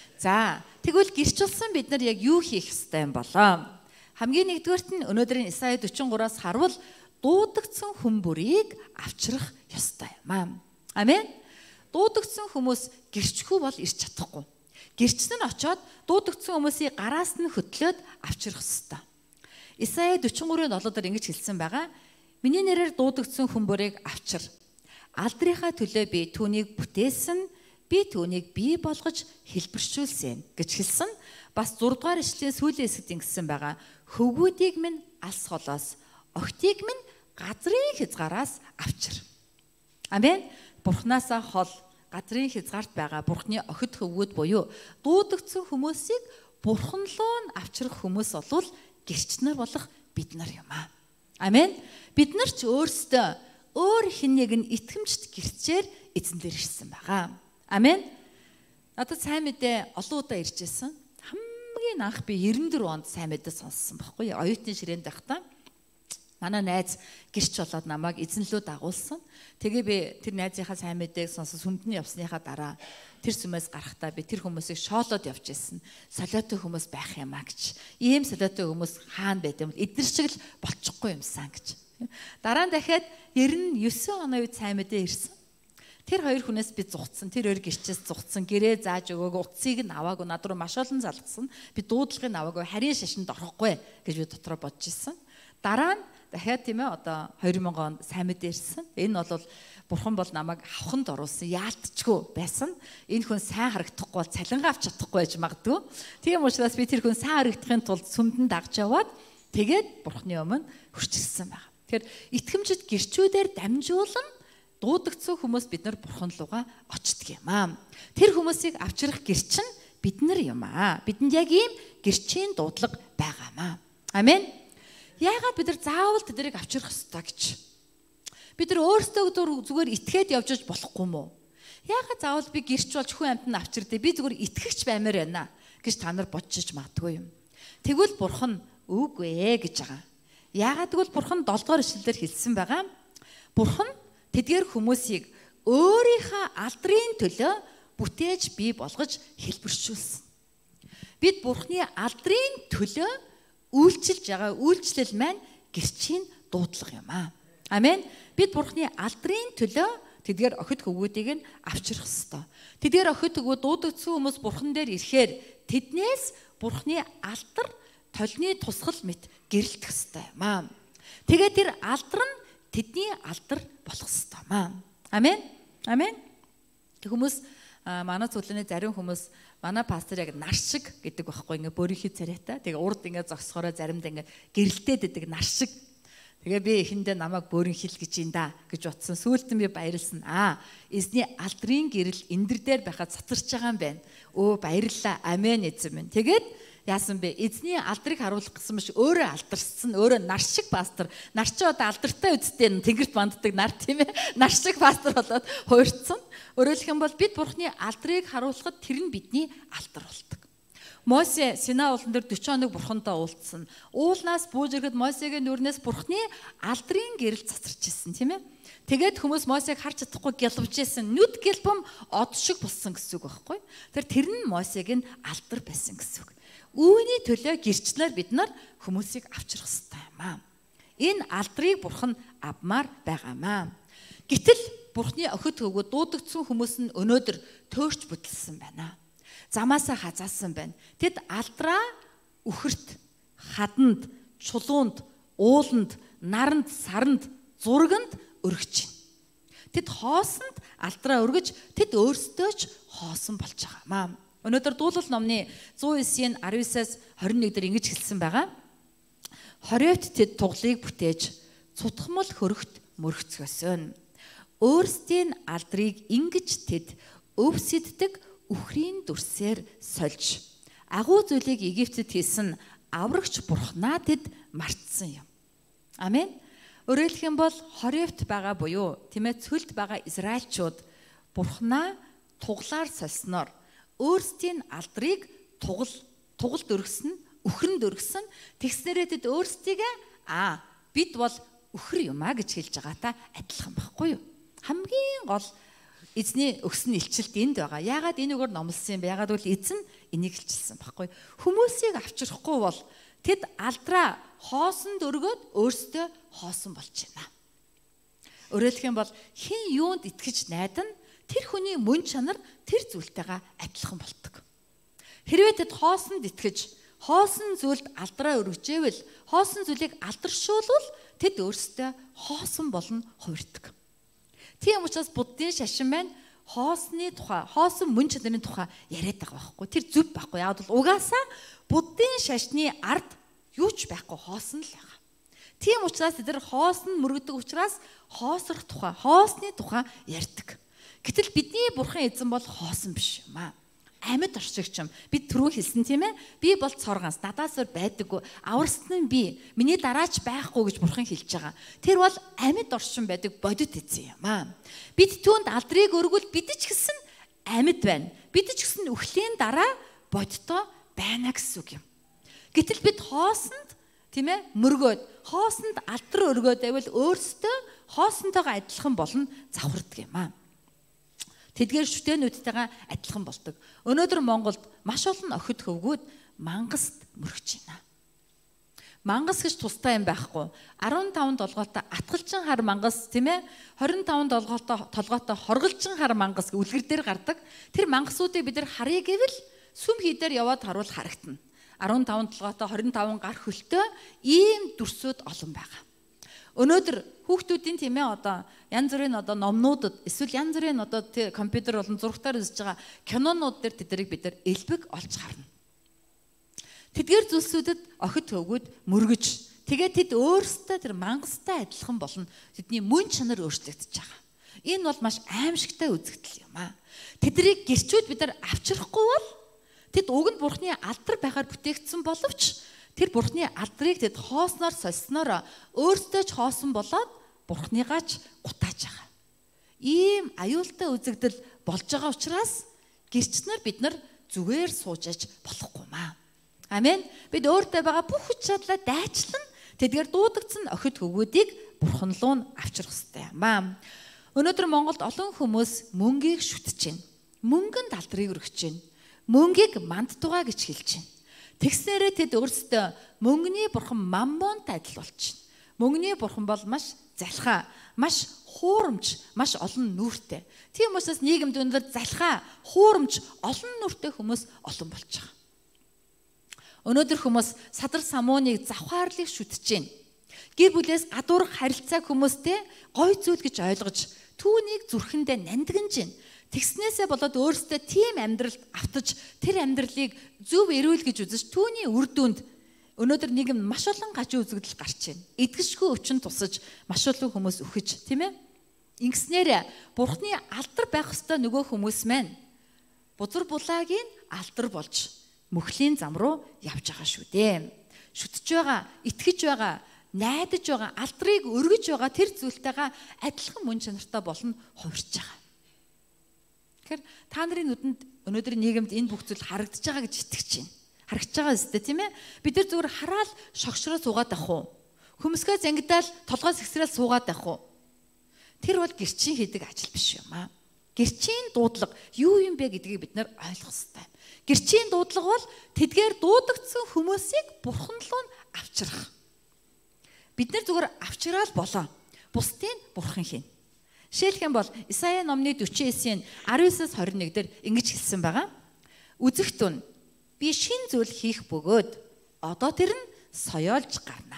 За, тэгвэл гэрчилсэн бид нар яг юу хийх ёстой юм болоо? Хамгийн нэгдүгээрт нь өнөөдрийн Исая дөрвөн гураас харвал дуудагдсан хүмүүрийг авчрах ёстой юм аа. Амен. Дуудагдсан хүмүүс гэрчгүй бол ирч чадахгүй. Гэрчсэн нь очоод дуудагдсан хүмүүсийг гараас нь хөтлөөд авчрах ёстой. Исая дөрвөн гурын долоо дээр ингэж хэлсэн байгаа. Миний нэрээр дуудагдсан хүмүүрийг авчир. Алдрынхаа төлөө би түүнийг бүтээсэн, би түүнийг бий болгож хэлбэршүүлсэн гэж хэлсэн. Бас зураг дугаар ишлэлийн сүүлийн хэсэгт ингэсэн байгаа. Хөвгүүдийг минь алс холоос, огтыг минь газрын хязгаараас авчир. Амен. Бурхнаасаа хол газрын хязгаарт байгаа Бурхны охид хөвгүүд буюу дуудагдсан хүмүүсийг Бурхан руу авчрах хүмүүс болвол гэрч нар болох бид нар юм аа. Амен. Бид нар ч өөрсдөө өөр хэн нэгэн итгэмжт гэрчээр эзэн дээр ирсэн байгаа. Амен. Надад сайн мэдээ олон удаа иржсэн. Хамгийн анх би девяносто дөрвөн онд сайн мэдээ сонссон байхгүй юу? Оюутны ширээнд байхдаа манай найз гэрч болоод намайг эзэн лөө дагуулсан. Тэгээ би тэр найзынхаа сайн мэдээг сонсож сүмдэн явсныхаа дараа тэр сүмээс гарахдаа би тэр хүмүүсийг шоолоод явж ирсэн. Солиотой хүмүүс байх юмаа гэж. Ийм солиотой хүмүүс хаана байд юм? Эдгэр шиг л болчихгүй юмсан гэж. Дараа нь дахиад девяносто девять оны үед сайн мэдээ ирсэн. Тэр хоёр хүнээс би зугцсан. Тэр хоёр гэрчээс зугцсан. Гэрээ зааж өгөөг, утсыг нь аваагүй, над руу маш олон залгсан. Би дуудлагыг аваагүй, харийн шашинд орохгүй гэж би дотроо бодож ирсэн. Дараа нь дахиад тийм ээ одоо две тысячи онд сайн мэдээ ирсэн. Энэ бол Бурхан бол намайг аваханд оруулсан, яалтчгүй байсан. Энэ хүн сайн харагдахгүй бол цалингаа авч чадахгүй байж магадгүй. Тийм учраас би тэр хүн сайн харагдахын тулд сүмдэн дагж яваад тэгээд Бурханы өмнө хурцлсан байна. Тэгэхээр итгэмжид гэрчүүдээр дамжуулан дуудагдсан хүмүүс бид нар Бурхан руугаа очдөг юм аа. Тэр хүмүүсийг авчрах гэрч нь бид нар юм аа. Бидэнд яг ийм гэрчийн дуудлага байгаамаа. Амен. Яагаад бид нар заавал тэднийг авчрах ёстой гэж? Бид нар өөрсдөө зүгээр итгээд явж болохгүй мó? Яагаад заавал би гэрч болж хүн амьтанд авчирдээ би зүгээр итгэгч баймаар байна гэж та нар бодчих магадгүй юм. Тэгвэл Бурхан үгүй ээ гэж байгаа. Яагаад гэвэл Бурхан долоо дугаар ишлэлээр хэлсэн байгаа. Бурхан тэдгээр хүмүүсийг өөрийнхөө алдрын төлөө бүтээж бий болгож хэлбэршүүлсэн. Бид Бурханы алдрын төлөө үйлчилж байгаа үйлчлэл маань гэрчийн дуудлага юм аа. Амен. Бид Бурханы алдрын төлөө тэдгээр охид хөвгүүдийг нь авчрах ёстой. Тэдгээр охид хөвгүүд дуудагдсан хүмүүс Бурхан дээр ирэхээр тэднээс Бурханы алдар толны тусгал мэт гэрэлтэх ёстой юм аа. Тэгээд тэр алдар нь тэдний алдар болох ёстой юм аа. Амен. Амен. Хүмүүс манай цуглааны зарим хүмүүс манай пастор яг нар шиг гэдэг байхгүй ингээ бөрийнхий царайтай. Тэгээ урд ингээ зогсохороо заримдаа ингээ гэрэлтээд идэг нар шиг. Тэгээ би эхэндээ намайг бөөринхий л гэж юм да гэж утсан. Сүүлдэн би баярлсан. Аа, эзний алдрын гэрэл эндэр дээр байхад цацарч байгаа юм байна. Өө баярлалаа. Амен эзэн минь. Тэгээд яасан бэ? Эзний алдрыг харуулах гэсэн биш өөрөө алдарсан, өөрөө нар шиг пастор. Нар чи одоо алдартай үсттэй тэнгэрт банддаг нар тийм ээ. Нар шиг пастор болоод хуурцсан. Өөрөөр хэлэх юм бол бид Бурхны алдрыг харуулахад тэр нь бидний алдар болдог. Мосе Синай уулан дээр forty хоног бурхантай уулзсан. Уулнаас бууж ирэхэд Мосегийн нүрнээс бурхны алдрын гэрэл цацарч ирсэн тийм ээ. Тэгээд хүмүүс Мосег харж чадахгүй гялвж ирсэн. Нүд гэлбэм од шиг болсон гэсэн үг байхгүй. Тэр тэр нь Мосегийн алдар байсан гэсэн үг. Үүний төлөө гэрчлэр бид нар хүмүүсийг авчрах хэрэгтэй юм аа. Энэ алдрыг бурхан авмаар байгаамаа. Гэтэл бурхны охид хөвгүүд дуудагдсан хүмүүс нь өнөөдөр төөрч бүтэлсэн байна. Замаасаа хазаасан байна. Тэд алдраа үхэрт, хаданд, чулуунд, ууланд, наранд, саранд, зурганд өргөж байна. Тэд хоосонд алдраа өргөж тэд өөрсдөө ч хоосон болж байгаамаа. Өнөөдөр дуулал номны one oh nine-ийн nineteen-аас twenty-one дээр ингэж хэлсэн байгаа. Хориот тэд туглыг бүтээж цутгамал хөрөгт мөргцгөөсөн. Өөрсдийн алдрыг ингэж тэд өвсөддөг үхрийн дүрсээр сольж агуу зүйлийг Египтэд хийсэн аврагч бурхнаа тэд мартсан юм. Амен. Өөрөөр хэлэх юм бол Хориот байгаа буюу тийм ээ цөлд байгаа Израильчууд бурхнаа туглаар сольсноор өөрсдийн алдрыг тугал тугалд өргсөн, үхрэнд өргсөн. Тэгснээрээ тэд өөрсдийгээ аа бид бол үхэр юм а гэж хэлж байгаатай адилхан байхгүй юу? Хамгийн гол эзний өгсөн илчилт энд байгаа. Яагаад энэ үгээр номлосон юм бэ? Яагаад гэвэл эзэн энийг илчилсэн байхгүй юу? Хүмүүсийг авчрахгүй бол тэд алдраа хоосонд өргөөд өөрсдөө хоосон болж байна. Өөрөөр хэлэх юм бол хэн юунд итгэж найдан тэр хүний мөн чанар тэр зүйлтэйгээ адилхан болдог. Хэрвээ тэд хоосонд итгэж, хоосон зүйлд алдраа өргөжээвэл, хоосон зүйлийг алдаршуулвал тэд өөрсдөө хоосон болно хувирдаг. Тийм учраас буддын шашин маань хоосны тухай, хоосон мөн чанарын тухай яриад байгаа байхгүй. Тэр зүв байхгүй. Яг бол угаасаа буддын шашны ард юу ч байхгүй, хоосон л байгаа. Тийм учраас тэд хоосон мөргөдөг учраас хоосрох тухай, хоосны тухай ярьдаг. Гэтэл бидний бурхан эзэн бол хоосон биш юм аа. Амьд оршигч юм. Бид түрүү хэлсэн тийм ээ. Би бол цорганс, надаас өөр байдаггүй. Аварсан нь би. Миний дараач байхгүй гэж бурхан хэлж байгаа. Тэр бол амьд оршин байдаг бодит эзэн юм аа. Бид түүнд алдрыг өргөл бид ч гэсэн амьд байна. Бид ч гэсэн үхлийн дараа бодитоо байна гэсэн үг юм. Гэтэл бид хоосонд тийм ээ мөргөөд, хоосонд алдар өргөөд байвал өөрсдөө хоосонтойгоо адилхан болно завхардаг юм аа. Тэдгээр шүтээнүүдтэйгээ адилхан болдог. Өнөөдөр Монголд маш олон охид хөвгүүд мангаст мөргөж байна. Мангас гэж тустай юм байхгүй. fifteen толгойтой атгалчин хар мангас тийм ээ twenty-five толгойтой толгойтой хорголжин хар мангас үлгэр дээр гардаг. Тэр мангасуудыг бид нар харъя гэвэл сүм хийдээр яваад харуул харагдана. fifteen толгойтой twenty-five гар хөлтөө ийм дүрсүүд олон байгаа. Өнөөдөр хүүхдүүдийн тийм ээ одоо янз бүрийн одоо номнуудад эсвэл янз бүрийн одоо компьютер болон зурагтаар үзэж байгаа кинонууд дээр тэднийг бид нар элбэг олж харна. Тэдгээр зүйлсүүдэд охид хөвгүүд мөргөж тэгээд тэд өөрсдөө тэр мангастай адилхан болно. Тэдний мөн чанар өөрчлөгдөж байгаа. Энэ бол маш аимшигтай үзэгдэл юм аа. Тэднийг гэрчүүд бид нар авчрахгүй бол тэд уг нь бурхны алдар байхаар бүтээгдсэн боловч тэр бурхны алдрыг тэд хоосноор сольсноор өөртөө ч хоосон болоод бурхныгаач гутааж байгаа. Ийм аюултай үзэгдэл болж байгаа учраас гэрчнэр бид нар зүгээр суужаж болохгүй маа. Амен. Бид өөртөө байгаа бүх хүч чадлаа дайчлан тэдгээр дуудагдсан охид хөвгүүдийг бурхан руу авчрах хэрэгтэй маа. Өнөөдөр Монголд олон хүмүүс мөнгийг шүтэж байна. Мөнгөнд алдрыг өргөж байна. Мөнгийг мандтугаа гэж хэлж байна. Тэгснээрээ тэд өөрсдөө мөнгөний бурхан маммонтой адил болж байна. Мөнгөний бурхан бол маш залхаа, маш хуурамч, маш олон нүүртэй. Тийм учраас нийгэмд өндөр залхаа, хуурамч, олон нүүртэй хүмүүс олон болж байгаа. Өнөөдөр хүмүүс садар самууныг завхаарлыг шүтэж байна. Гэр бүлээс гадуурх харилцааг хүмүүстэй гой зүйл гэж ойлгож, түүнийг зүрхэндээ нандинж байна. Тэгснээсээ болоод өөрсдөө тийм амьдралд автаж тэр амьдралыг зөв эрүүл гэж үзэж түүний үр дүнд өнөөдөр нийгэм маш олон гажуу үзэгдэл гарч байна. Эдгэшгүй өвчин тусаж маш олон хүмүүс үхэж, тийм ээ? Ингэснээр бурхны алдар байх ёстой нөгөө хүмүүс маань бузар булаагийн алдар болж мөхлийн зам руу явж байгаа шүү дээ. Шүтж байгаа, итгэж байгаа, найдаж байгаа, алдрыг өргөж байгаа тэр зүйлтэйгээ адилхан мөн чанартай болно хувирч байгаа. Тэгэхээр та нарын нүдэнд өнөөдөр нийгэмд энэ бүх зүйл харагдаж байгаа гэж итгэж байна. харагдаж байгаа зү тийм ээ. Бид нар зүгээр хараад шогшроо суугаад байх уу? Хөмсгөө зангидаал толгой сэгсрэл суугаад байх уу? Тэр бол гэрчийн хийдэг ажил биш юм аа. Гэрчийн дуудлага юу юм бэ гэдгийг бид нар ойлгох ёстой. Гэрчийн дуудлага бол тэдгээр дуудагдсан хүмүүсийг бурхан руу авчрах. Бид нар зүгээр авчраал болоо. Бусдыг бурхан хийнэ. Жишээлх юм бол Исая номны дөрвөн эсийн арав девятоос двадцать one дээр ингэж хэлсэн байгаа. Үзэгтэн би шин зүйл хийх бөгөөд одоо тэр нь соёолж гарна.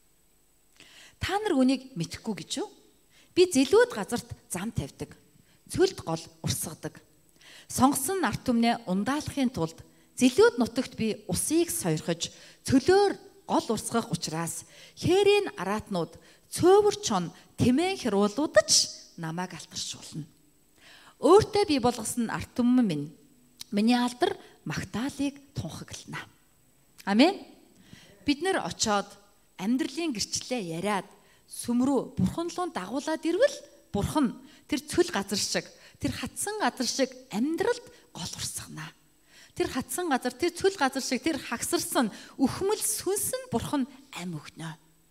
Та нар үнийг мэдэхгүй гэж юу? Би зэлүүд газарт зам тавьдаг. Цөлд гол урсгадаг. Сонгосон арт түмнээ ундаалахын тулд зэлүүд нутагт би усыг сойрхож цөлөөр гол урсгах учраас хээрийн араатнууд цөөвөр чон тэмээн хруулуудаж намайг алтаршуулна. Өөртөө би болгосон арт түмэн минь миний алдар магтаалыг тунхаглана. Амен. Бид нэр очоод амьдралын гэрчлэлээ яриад сүмрүү бурхан руу дагуулад ирвэл бурхан тэр цөл газар шиг, тэр хатсан газар шиг амьдралд гол урсгана. Тэр хатсан газар, тэр цөл газар шиг тэр хагсарсан үхмэл сүнсэн бурхан ам өгнө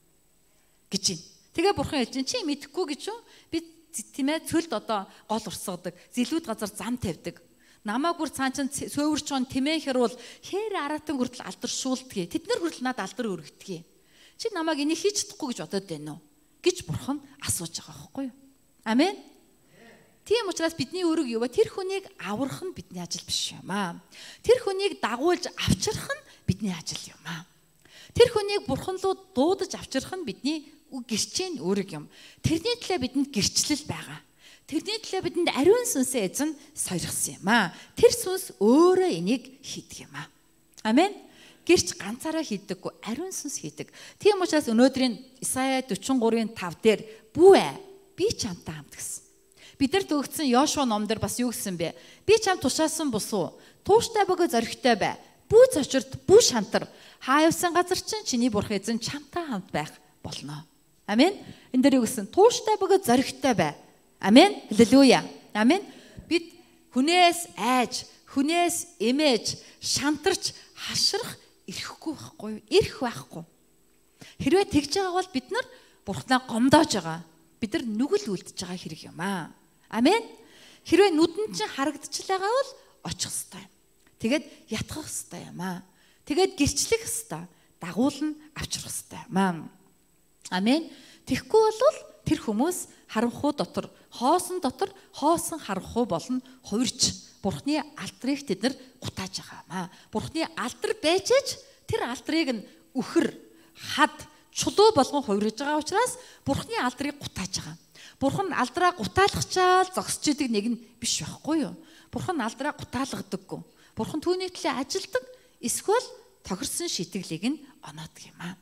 гэж байна. Тэгээ бурхан хэлж чинь чи мэдэхгүй гэж юу? Би тийм ээ цөлд одоо гол урсгадаг, зэлүүд газар зам тавьдаг. Намааг бүр цаан чин сөөвөрч он тэмээн хэрүүл хээр аратан хүртэл алдаршуулдгийг. Тэд нар хүртэл надад алдар өргөдгийг. Чи намааг энийг хийж чадахгүй гэж бодоод байна уу? Гэж бурхан асууж байгаа байхгүй юу? Амен. Тийм учраас бидний өрөг юу вэ? Тэр хүнийг аврах нь бидний ажил биш юм аа. Тэр хүнийг дагуулж авчрах нь бидний ажил юм аа. Тэр хүнийг бурхан руу дуудаж авчрах нь бидний гэрчийн өрөг юм. Тэрний төлөө бидэнд гэрчлэл байгаа. Тэрний төлөө бидэнд ариун сүнсээ эзэн сойрхсон юм аа. Тэр сүнс өөрөө энийг хийдэг юм аа. Амен. Гэрч ганцаараа хийдэггүй, ариун сүнс хийдэг. Тийм учраас өнөөдрийн Исая forty-three five дээр бүү ээ, би чамтай хамт гэсэн. Бидэрт өгсөн Йошуа номдэр бас юу гэсэн бэ? Би чамд тушаасан бус уу? Тууштай бөгөө зоригтой бай. Бүү цочирт, бүү шантар. Хаа явсан газар чинь чиний бурхан эзэн чамтай хамт байх болно. Амен. Энд дээр юу гэсэн? Тууштай бөгөө зоригтой бай. Амен. Халелуя. Амен. Бид хүнээс айж, хүнээс эмээж, шантарч, хашрах ирэхгүй байхгүй юу? Ирэх байхгүй. Хэрвээ тэгж байгаа бол бид нар бурхнаа гомдоож байгаа. Бид нар нүгэл үлдэж байгаа хэрэг юм аа. Амен. Хэрвээ нүдэнд чинь харагдчихл байгаа бол очих хэвээр. Тэгээд ятгах хэвээр юм аа. Тэгээд гэрчлэх хэвээр. Дагуулна авчрах хэвээр юм аа. Амен. Тэгэхгүй бол тэр хүмүүс харанхуй дотор, хоосон дотор хоосон харанхуй болно хувирч. Бурхны алдрыг тэд нар гутааж байгаа юм аа. Бурхны алдар байж ч тэр алдрыг нь үхэр, хад, чулуу болгон хувирж байгаа учраас бурхны алдрыг гутааж байгаа. Бурхан алдраа гутаалгачаал зогсож идэг нэг нь биш байхгүй юу? Бурхан алдраа гутаалгадаггүй. Бурхан түүний төлөө ажилдаг, эсвэл тохирсон шитгэлийг нь оноодог юм аа.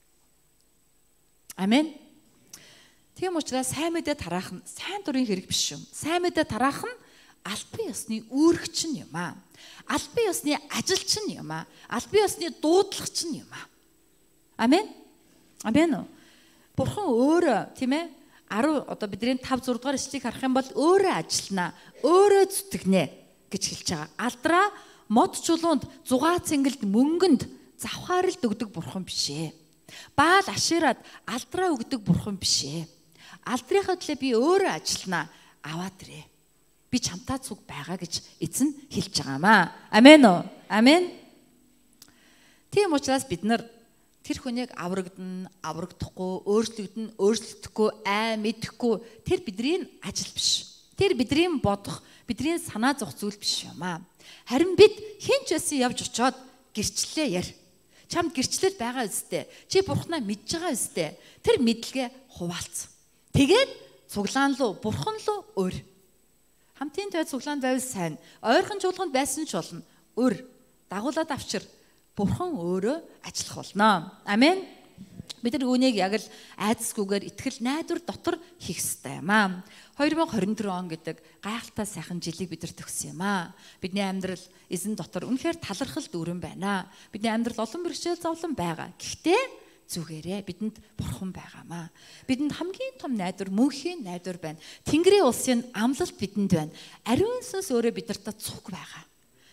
Амен. Тийм учраас сайн мэдээ тараах нь сайн дурын хэрэг биш юм. Сайн мэдээ тараах нь албан ёсны үүрэгч юм аа. Албан ёсны ажилч юм аа. Албан ёсны дуудлагч юм аа. Амен. Амен. Бурхан өөрөө тийм ээ ten одоо бидний five six дугаар ишлэгийг харах юм бол өөрөө ажиллана, өөрөө зүтгэнэ гэж хэлж байгаа. Алдраа мод чулуунд, зугаа цэнгэлд, мөнгөнд завхааралд өгдөг бурхан биш ээ. Баал ашираад алдраа өгдөг бурхан биш ээ. Алдрынхаа төлөө би өөрөө ажиллана, аваад ирээ. Би чамтай цуг байгаа гэж эзэн хэлж байгаа юм аа. Амен уу? Амен. Тийм учраас бид нар тэр хүнийг аврагдана, аврагдахгүй, өөрчлөгдөн, өөрчлөгдөхгүй, аа мэдэхгүй тэр бидний ажил биш. Тэр бидний бодох, бидний санаа зовх зүйл биш юм аа. Харин бид хэн ч байсан явж очоод гэрчлэлээ яр. Чамд гэрчлэл байгаа үстэй. Чи бурхнаа мэдж байгаа үстэй. Тэр мэдлэгээ хуваалц. Тэгээд цуглаан руу, бурхан руу өр. Хамтын төвд цуглаанд байвал сайн. Ойрхон чуулганд байсан ч болно. Өр. Дагуулад авчир. Бурхан өөрөө ажиллах болно. Амен. Бид нар үүнийг яг л айдасгүйгээр итгэл найдвар дотор хийх ёстой юм аа. twenty twenty-four он гэдэг гайхалтай сайхан жилийг бид нар төгсөн юм аа. Бидний амьдрал эзэн дотор үнэхээр талархал дүүрэн байна. Бидний амьдрал олон бэрхшээл зовлон байгаа. Гэхдээ зүгээрээ бидэнд бурхан байгаамаа. Бидэнд хамгийн том найдвар, мөнхийн найдвар байна. Тэнгэрийн улсын амлалт бидэнд байна. Ариун сүнс өөрөө бидэртээ цуг байгаа.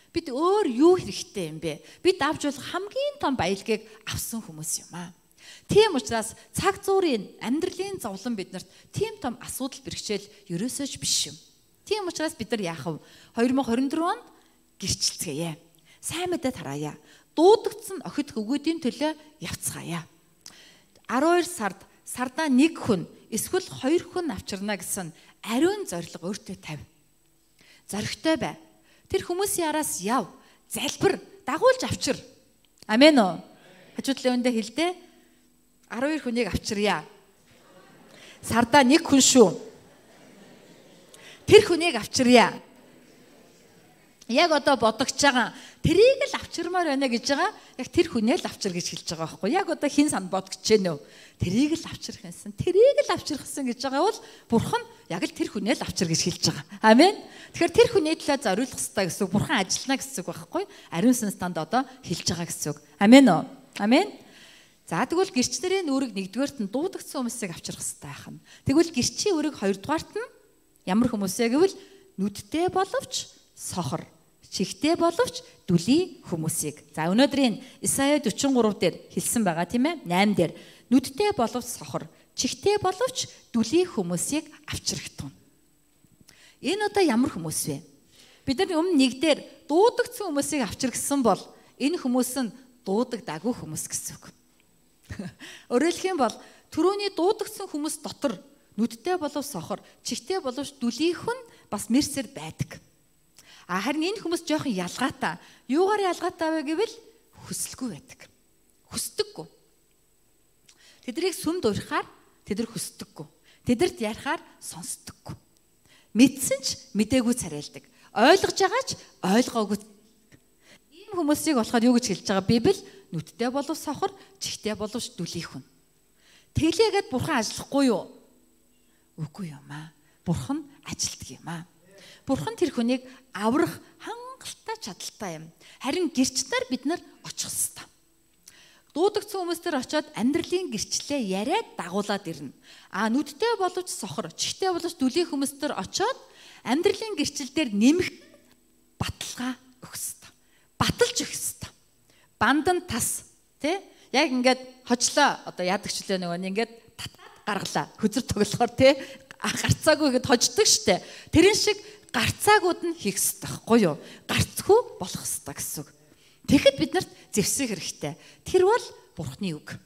Бид өөр юу хэрэгтэй юм бэ? Бид авч болох хамгийн том баялагийг авсан хүмүүс юм аа. Тийм учраас цаг зуурын амьдралын зовлон биднэрт тийм том асуудал бэрхшээл ерөөсөө ч биш юм. Тийм учраас бид нар яах вэ? two thousand twenty-four онд гэрчлцгээе. Сайн мэдээ тараая. Дуудагдсан охид хөвгүүдийн төлөө явцгаая. twelve сард сардаа нэг хүн эсвэл хоёр хүн авчирна гэсэн ариун зориг өөртөө тавь. Зоригтой бай. Тэр хүмүүсийн араас яв. Залбир, дагуулж авчир. Амен уу? Хажуудлын өндөө хэлдэ. twelve хүнийг авчирья. Сардаа нэг хүн шүү. Тэр хүнийг авчирья. Яг одоо бодогч байгаа. Тэрийг л авчирмаар байна гэж байгаа. Яг тэр хүнээ л авчир гэж хэлж байгаа байхгүй. Яг одоо хин санд бодогч гэнэ үү? Тэрийг л авчирх гэсэн. Тэрийг л авчирхсан гэж байгаа бол Бурхан яг л тэр хүнээ л авчир гэж хэлж байгаа. Амен. Тэгэхээр тэр хүний төлөө зориулах хэрэгтэй гэсэн үг. Бурхан ажиллана гэсэн үг байхгүй. Ариун сүнстанд одоо хэлж байгаа гэсэн үг. Амен уу? Амен. За тэгвэл гэрчнэрийн үүрэг нэгдүгээрт нь дуудагдсан хүмүүсийг авчирх хэрэгтэй байх нь. Тэгвэл гэрчийн үүрэг хоёрдугаарт нь ямар хүмүүсээ гэвэл нүдтэй боловч сохор, чихтэй боловч дүлий хүмүүсийг. За өнөөдрийн Исая forty-three дээр хэлсэн байгаа тийм ээ. nine дээр нүдтэй боловч сохор, чихтэй боловч дүлий хүмүүсийг авчирхтун. Энэ одоо ямар хүмүүс вэ? Бид нар өмнө нэг дээр дуудагдсан хүмүүсийг авчирхсан бол энэ хүмүүс нь дуудагдаагүй хүмүүс гэсэн үг. Өөрөөр хэлэх юм бол түрүүний дуудагдсан хүмүүс дотор нүдтэй болов сохор, чихтэй боловч дүлийх нь бас мэрсэр байдаг. А харин энэ хүмүүс жоохон ялгаатай. Юугаар ялгаатай вэ гэвэл хүсэлгүй байдаг. Хүсдэггүй. Тэднийг сүмд урихаар тэдэр хүсдэггүй. Тэдэрт ярихаар сонсдоггүй. Мэдсэн ч мдээгүй царайлдаг. Ойлгож байгаа ч ойлгоогүй. Ийм хүмүүсийг болохоор юу гэж хэлж байгаа Библи? Нүдтэй болов сохор, чихтэй боловч дүлийх нь. Тэглээгээд Бурхан ажиллахгүй юу? Үгүй юм аа. Бурхан ажилтдаг юм аа. Бурхан тэр хүнийг аврах хангалттай чадaltaй юм. Харин гэрчнэр бид нар очих ёстой. Дуудагдсан хүмүүс төр очиод амьдралын гэрчлээ яриад дагуулад ирнэ. А нүдтэй боловч сохор, чихтэй боловч дүлий хүмүүс төр очиод амьдралын гэрчил дээр нэмэх баталгаа өгөх ёстой. Баталж өгөх ёстой. Бандан тас тий яг ингээд хожлоо одоо ядагчлаа нөгөө ингээд татаад гаргалаа хөзөр тоглохоор тий гарцаагүй гэд хождог штэ тэрэн шиг гарцаагууд нь хийх ёстой байхгүй юу гарцгүй болох ёстой гэсэн үг. Тэгэхэд бид нарт зэвсэх хэрэгтэй. Тэр бол Бурхны үг.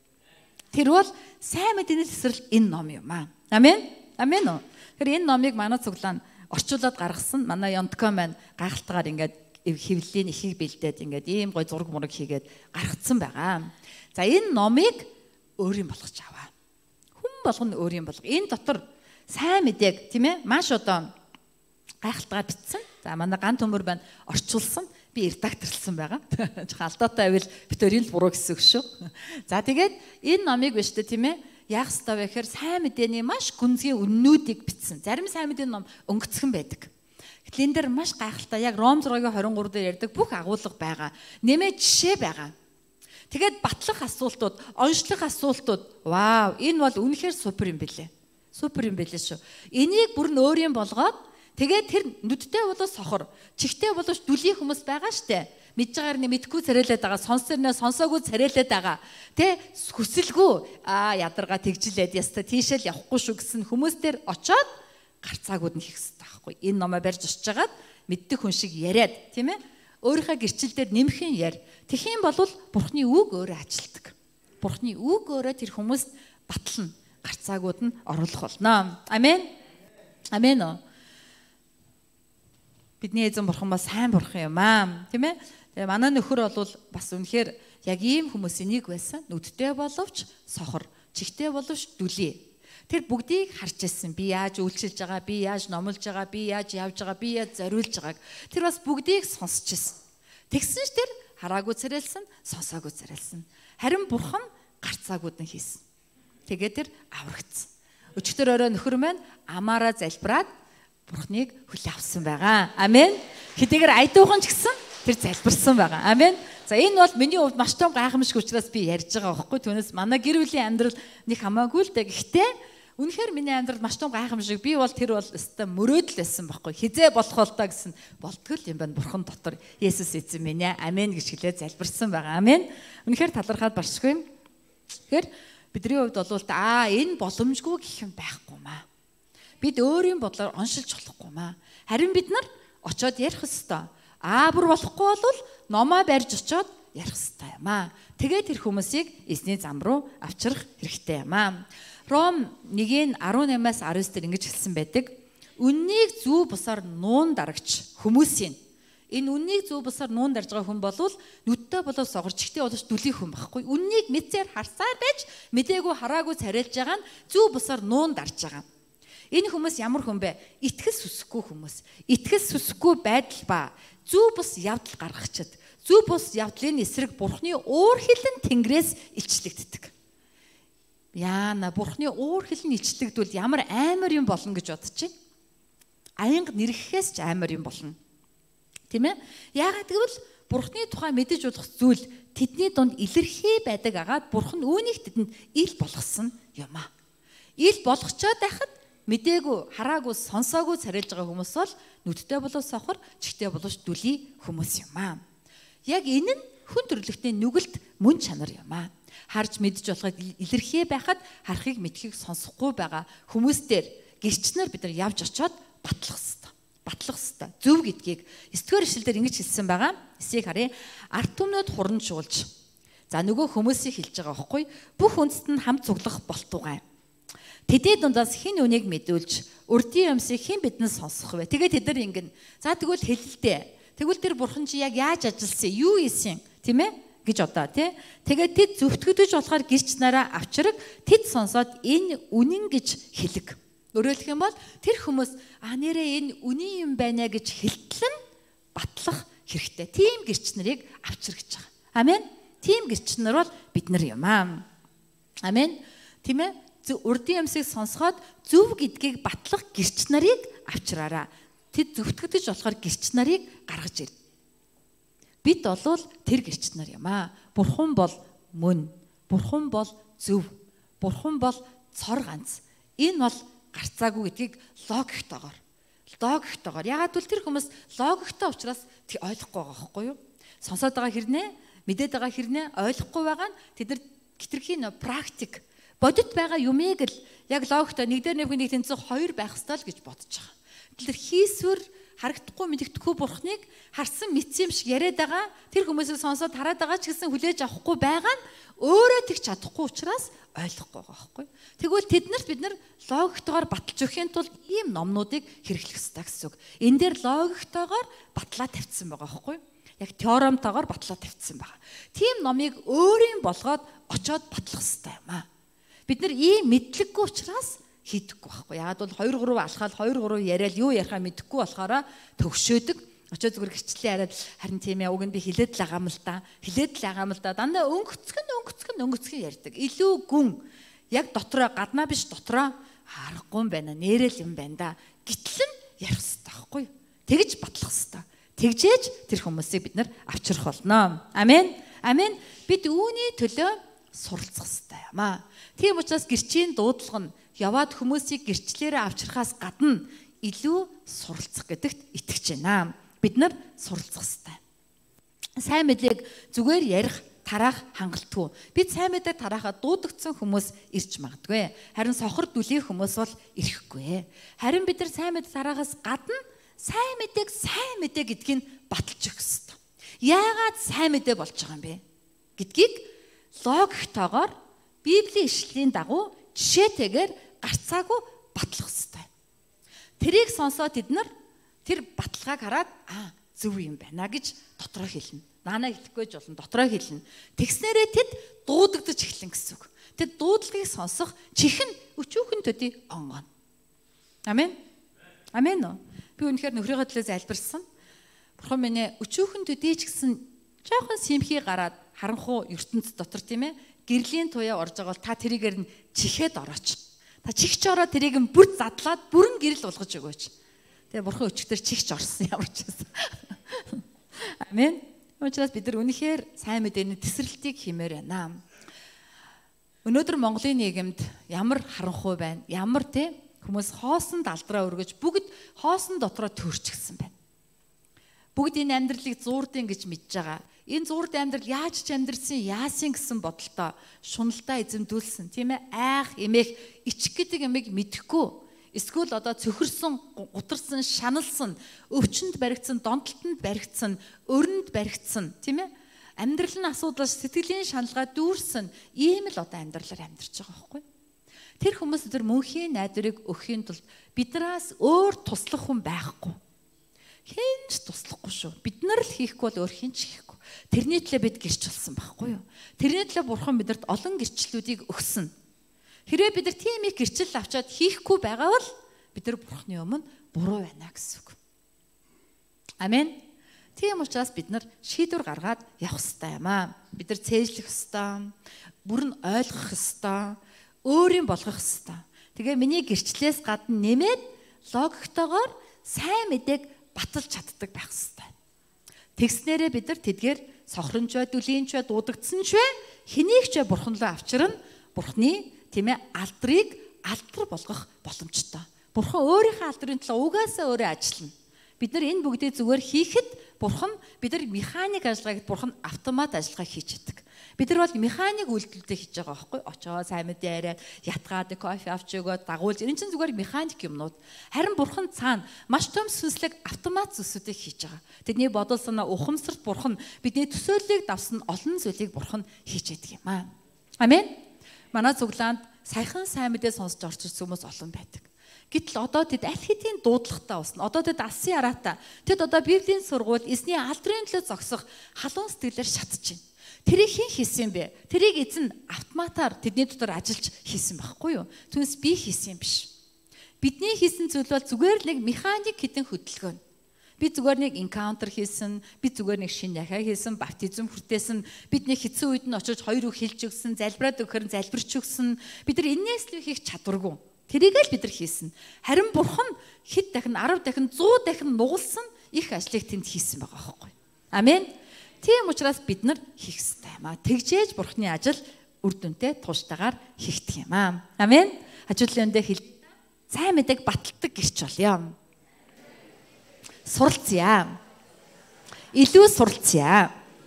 Тэр бол сайн мэдээний тесрэл энэ ном юм аа. Амен. Амен уу. Тэр энэ номыг манай цуглаан орчуулад гаргасан манай Ёнтко маань гайхалтайгаар ингээд хэвлэлийн ихийг бэлдээд ингээд ийм гой зураг мураг хийгээд гаргацсан байгаа. За энэ номыг өөрийн болгож аваа. Хүн болгоно өөрийн болго. Энэ дотор сайн мэдээг тийм ээ маш одоо гайхалтайгаар бичсэн. За манай ган төмөр байна орчуулсан. Би редакторлсан байгаа. Жохо алдаатай байвал битэрийн л буруу гэсэн үг шүү. За тэгээд энэ номыг биш үү тийм ээ яах ёстой вэ гэхээр сайн мэдээний маш гүнзгий үннүүдийг бичсэн. Зарим сайн мэдээний ном өнгөцгөн байдаг. Гэтэл энэ дэр маш гайхалтай яг Ром six twenty-three дээр ярьдаг бүх агуулга байгаа. Нэмээ жишээ байгаа. Тэгээд батлах асуултууд, онцлох асуултууд. Вау, энэ бол үнэхээр супер юм бэлээ. Супер юм бэлээ шүү. Энийг бүр нь өөрийн болгоод тэгээд тэр нүдтэй болоо сохор, чихтэй болоо дүлий хүмүүс байгаа штэ. Мэдж байгаагаар нь мэдгүй царайлаад байгаа, сонсорноо сонсоогүй царайлаад байгаа. Тэ хүсэлгүй аа ядаргаа тэгжилээд яста тийшэл явахгүй шүү гэсэн хүмүүс дээр очоод гарцаагууд нь хийх хэрэгтэй байхгүй. Энэ номоо барьж очиж жагаад мэддэг хүн шиг яриад тийм ээ. Өөрийнхөө гэрчил дээр нэмхэн яар. Тэхийн болвол Бурхны үг өөрөө ажилтдаг. Бурхны үг өөрөө тэр хүмүүст батлна. Гарцаагууд нь оруулах болно. Амен. Амен оо. Бидний эзэн Бурхан бас сайн Бурхан юм аа. Тийм ээ. Тэгээ манай нөхөр бол бас үнэхээр яг ийм хүмүүсийн нэг байсан. Нүдтэй боловч сохор, чихтэй боловч дүлий. Тэр бүгдийг харж ирсэн. Би яаж үйлчилж байгаа, би яаж номлож байгаа, би яаж явж байгаа, би яаж зориулж байгааг. Тэр бас бүгдийг сонсч ирсэн. Тэгсэн ч тэр хараагүй царайлсан, сонсоогүй царайлсан. Харин Бурхан гарцаагууд нь хийсэн. Тэгээд тэр аврагдсан. Өчигдөр орой нөхөр маань амаараа залбираад Бурхныг хүлээн авсан байгаа. Амен. Хэдийгээр айдуухан ч гэсэн тэр залбирсан байгаа. Амен. За энэ бол миний хувьд маш том гайхамшиг учраас би ярьж байгаа байхгүй. Түүнээс манай гэр бүлийн амьдрал нэг хамаагүй л дээ. Гэхдээ Үнэхээр миний амьдрал маш том гайхамшиг. Би бол тэр бол өстой мөрөөдөл байсан байхгүй. Хизээ болох бол та гэсэн болтгол юм байна бурхан дотор. Есүс эзэн минь ээ. Амен гэж хэлээ залбирсан байгаа. Амен. Үнэхээр талархаад баршгүй. Тэгэхээр бидний хувьд бол аа энэ боломжгүй гэх юм байхгүй маа. Бид өөрийн бодлоор оншилж болохгүй маа. Харин бид нар очиод ярих ёстой. Аа бүр болохгүй бол номоо барьж очиод ярих ёстой юм аа. Тэгээд тэр хүмүүсийг эзний зам руу авчрах хэрэгтэй юм аа. Ром нэгэн арван наймаас арван девять дээр ингэж хэлсэн байдаг. Үннийг зөв бусаар нуун дарагч хүмүүсийн. Энэ үннийг зөв бусаар нуун дарж байгаа хүн болвол нүдтэй болов согорч ихтэй боловч дүлий хүн байхгүй. Үннийг мэдсээр харсаар байж мдээгүй хараагүй царайлж байгаа нь зөв бусаар нуун дарж байгаа. Энэ хүмүүс ямар хүн бэ? Итгэс сүсэхгүй хүмүүс. Итгэс сүсэхгүй байдал ба зөв бус явдал гаргахчад. Зөв бус явдлын эсрэг Бурхны уур хилэн Тэнгэрээс илчлэгддэг. Яана Бурхны уур хилэн илчлэгдвэл ямар амар юм болно гэж бодож чинь. Аянга нэрхэхээс ч амар юм болно. Тийм ээ? Яагаад гэвэл Бурхны тухай мэдэж болох зүйл тэдний дунд илэрхий байдаг агаад Бурхан үүнийг тэдэнд ил болгосон юм аа. Ил болгочоод байхад мдээгүй, хараагүй, сонсоогүй царилж байгаа хүмүүс бол нүдтэй болов сохор, чихтэй боловч дүлий хүмүүс юм аа. Яг энэ нь хүн төрлөختний нүгэлт мөн чанар юм аа. Харж мэдж болохыг илэрхий байхад харахыг мэдхийг сонсохгүй байгаа хүмүүстээр гэрчнэр бид нар явж очиод батлах ёстой. Батлах ёстой. Зөв гэдгийг эсдгээр ишлэлээр ингэж хэлсэн байгаа. Эсийг харъя. Арт түмнүүд хуран шуулж. За нөгөө хүмүүсийг хэлж байгаа байхгүй. Бүх үндэст нь хамт цуглах болтугай. Тэдний дундаас хэн үнийг мэдүүлж, урдийн юмсыг хэн биднээс сонсох вэ? Тэгээд тэд нар ингэн. За тэгвэл хэлэлдээ. Тэгвэл тэр бурхан чи яг яаж ажилласан? Юу ийсэн? Тийм ээ? гэж одоо тий. Тэгээд тэд зөвтгөгдөж болохоор гэрч нараа авчраг тэд сонсоод энэ үнэн гэж хэлэг. Өөрөөр хэлэх юм бол тэр хүмүүс а нэрээ энэ үнэн юм байна гэж хэлтлэн батлах хэрэгтэй. Тийм гэрч нарыг авчрагч байгаа. Амен. Тийм гэрч нар бол бид нар юм аа. Амен. Тийм ээ? Урдын юмсыг сонсоход зөв гэдгийг батлах гэрч нарыг авчраараа. Тэд зөвтгөгдөж болохоор гэрч нарыг гаргаж ир. Бид болвол тэр гэрч нар юм аа. Бурхан бол мөн. Бурхан бол зөв. Бурхан бол цор ганц. Энэ бол гарцаагүй гэдгийг логиктойгоор. Логиктойгоор. Ягаад гэвэл тэр хүмүүс логиктой учраас тэг ойлгохгүй байгаа байхгүй юу? Сонсоод байгаа хэрнээ, мэдээд байгаа хэрнээ ойлгохгүй байгаа нь тэд нар хитрхийн практик бодит байгаа юмыг л яг логиктой нэг дээр нэг нэг тэнцээ хоёр байх ёстой л гэж бодож байгаа. Тэр хийсвэр харагдахгүй мэддэхгүй бурхныг харсан мэдсэн юм шиг яриад байгаа. Тэр хүмүүсийг сонсоод хараад байгаа ч гэсэн хүлээж авахгүй байгаа нь өөрөө тэгч чадахгүй учраас ойлгохгүй байгаа байхгүй. Тэгвэл тэднэрт бид нар логиктойгоор баталж өхийн тулд ийм номнуудыг хэрэглэх ёстой гэсэн үг. Энэ дээр логиктойгоор батлаа тавьсан байгаа байхгүй. Яг теоремтойгоор батлаа тавьсан байгаа. Тийм номыг өөрийн болгоод очоод батлах ёстой юм аа. Бид нар ийм мэдлэггүй учраас хийдэггүй байхгүй. Яагаад бол хоёр гурав алхаал хоёр гурав яриад юу ярихаа мэдэхгүй болохоор төгшөөдөг. Очоо зүгээр гэрчлээ хараад харин тийм ээ уг нь би хилээд л байгаа юм л да. Хилээд л байгаа юм л да. Дандаа өнгөцгөн өнгөцгөн өнгөцгөн ярьдаг. Илүү гүн яг дотроо гаднаа биш дотроо харахгүй юм байна. Нэрэл юм байна да. Гитлэн ярих хэрэгтэй байхгүй. Тэгж батлах хэрэгтэй. Тэгжээж тэр хүмүүсийг бид нар авчрах болно. Амен. Амен. Бид үүний төлөө суралцах хэрэгтэй юм аа. Тийм учраас гэрчийн дуудлага нь яваад хүмүүсийг гэрчлэрээ авчрахаас гадна илүү суралцах гэдэгт итгэж байна. Бид нар суралцах хэрэгтэй. Сайн мэдээг зүгээр ярих, тараах хангалтгүй. Бид сайн мэдээ тараахаа дуудагдсан хүмүүс ирж магадгүй. Харин сохор дүлий хүмүүс бол ирэхгүй. Харин бид нар сайн мэдээ тараахаас гадна сайн мэдээг сайн мэдээ гэдгийг баталж өгөх хэрэгтэй. Яагаад сайн мэдээ болж байгаа юм бэ гэдгийг логиктойгоор Библийн ишлэлийн дагуу жишээтэйгээр гарцаагүй батлах хэрэгтэй. Тэрийг сонсоод тэд нар тэр баталгааг хараад аа зөв юм байна гэж дотроо хэлнэ. Наанаа хэлэхгүй ч болно дотроо хэлнэ. Тэгснээрээ тэд дуудагдаж эхлэн гэсэн үг. Тэд дуудлагыг сонсох чихэн өчүүхэн төдий онгоно. Амен. Амен уу? Би үнэхээр нөхрийнхөө төлөө залбирсан. Бурхан минь өчүүхэн төдий ч гэсэн жоохон симхий гараад харанхуу ертөнц дотор тийм ээ гэрлийн туяа орж байгаа бол та тэрийгээр нь чихээд орооч. Та чихч ороод тэрийг нь бүр задлаад бүрэн гэрэл болгож өгөөч. Тэгээ бурхан өчигдөр чихч орсон ямар ч байсан. Амен. Учираас бид нар үнэхээр сайн мэдээний тесрэлтийг хиймээр байна. Өнөөдөр Монголын нийгэмд ямар харанхуй байна? Ямар те хүмүүс хоосон далдраа өргөж бүгд хоосон дотроо төрчихсөн байна. Бүгд энэ амьдралыг зуурдын гэж мэдж байгаа. Энэ зуурд амьдрал яаж ч амьдрсан яасан гэсэн бодолтой шуналдаа эзэмдүүлсэн тийм ээ айх эмээх ичих гэдэг ямиг мэдэхгүй эсвэл одоо цөхөрсөн гутарсан шаналсан өвчнөд баригдсан донтолтонд баригдсан өрөнд баригдсан тийм ээ амьдрал нь асуудлаас сэтгэлийн шаналгаа дүүрсэн ийм л одоо амьдралаар амьдарч байгаа байхгүй. Тэр хүмүүс өдөр мөнхийн найдварыг өгөхийн тулд биднээс өөр туслах хүн байхгүй. Хинч туслахгүй шүү. Бид нар л хийхгүй бол өөр хинч хийхгүй. Тэрний төлөө бид гэрч болсон байхгүй юу? Тэрний төлөө бурхан бидэнд олон гэрчлэлүүдийг өгсөн. Хэрвээ бид нар тийм их гэрчлэл авчаад хийхгүй байгаа бол бид нар бурханы өмнө буруу байна гэсэн үг. Амен. Тийм учраас бид нар шийдвэр гаргаад явах хэрэгтэй юм аа. Бид нар цээжлэх хэрэгтэй, бүр нь ойлгох хэрэгтэй, өөрийн болгох хэрэгтэй. Тэгээ миний гэрчлэлээс гадна нэмээд логиктойгоор сайн мэдээг баталж чаддаг байх хэрэгтэй. Тэгснээрээ бид нар тэдгээр сохронч бай, дүлийнч бай, дуудагдсан ч бай, хэнийг ч бурхан руу авчирна. Бурханы тийм ээ алдрыг алдар болгох боломжтой. Бурхан өөрийнхөө алдрын төлөө угаасаа өөрөө ажиллана. Бид нар энэ бүгдийг зүгээр хийхэд бурхан бид нар механик ажиллагааг бурхан автомат ажиллагаа хийж чаддаг. Бид нар бол механик үйлдэлтэй хийж байгаа байхгүй очоо сайн мэдээ яриад ятгаад кофе авч өгөөд дагуулж энэ чинь зүгээр механик юмнууд. Харин бурхан цаана маш том сүнслэг автомат зүйлсүүдийг хийж байгаа. Тэдний бодол санаа ухамсарт бурхан бидний төсөөллийг давсан олон зүйлийг бурхан хийж яадаг юм аа. Амен. Манай цуглаанд саяхан сайн мэдээ сонсож орж ирсэн хүмүүс олон байдаг. Гэтэл одоо тэд аль хэдийн дуудлагатай усна. Одоо тэд алсын араатай. Тэд одоо Библийн сургууль эзний алдрын төлөө зогсох халуун сэтгэлээр шатж байна. Тэрийг хэн хийсэн бэ? Тэрийг эзэн автоматар тэдний дотор ажиллаж хийсэн байхгүй юу? Түүнээс би хийсэн юм биш. Бидний хийсэн зүйл бол зүгээр нэг механик хэдэн хөдөлгөөн. Би зүгээр нэг энкаунтер хийсэн, би зүгээр нэг шинэ дахиа хийсэн, баптизм хүртээсэн, бидний хэцүү үед нь очиж хоёр үг хэлж өгсөн, залбираад өгөхөр нь залбирч өгсөн. Бид нар энээс л хийх чадваргүй. Тэрийг л бид нар хийсэн. Харин бурхан хэд дахин, арав дахин, зуун дахин нугалсан их ажлыг тэнд хийсэн байгаа байхгүй. Амен. Тийм учраас бид нар хийх ёстой юм аа. Тэгжээж бурханы ажил үр дүнтэй тууштайгаар хийгдэх юм аа. Амен. Хажуудлын өндөө хэл сайн мэдээг баталдаг гэрч болёо. Суралцъя. Илүү суралцъя.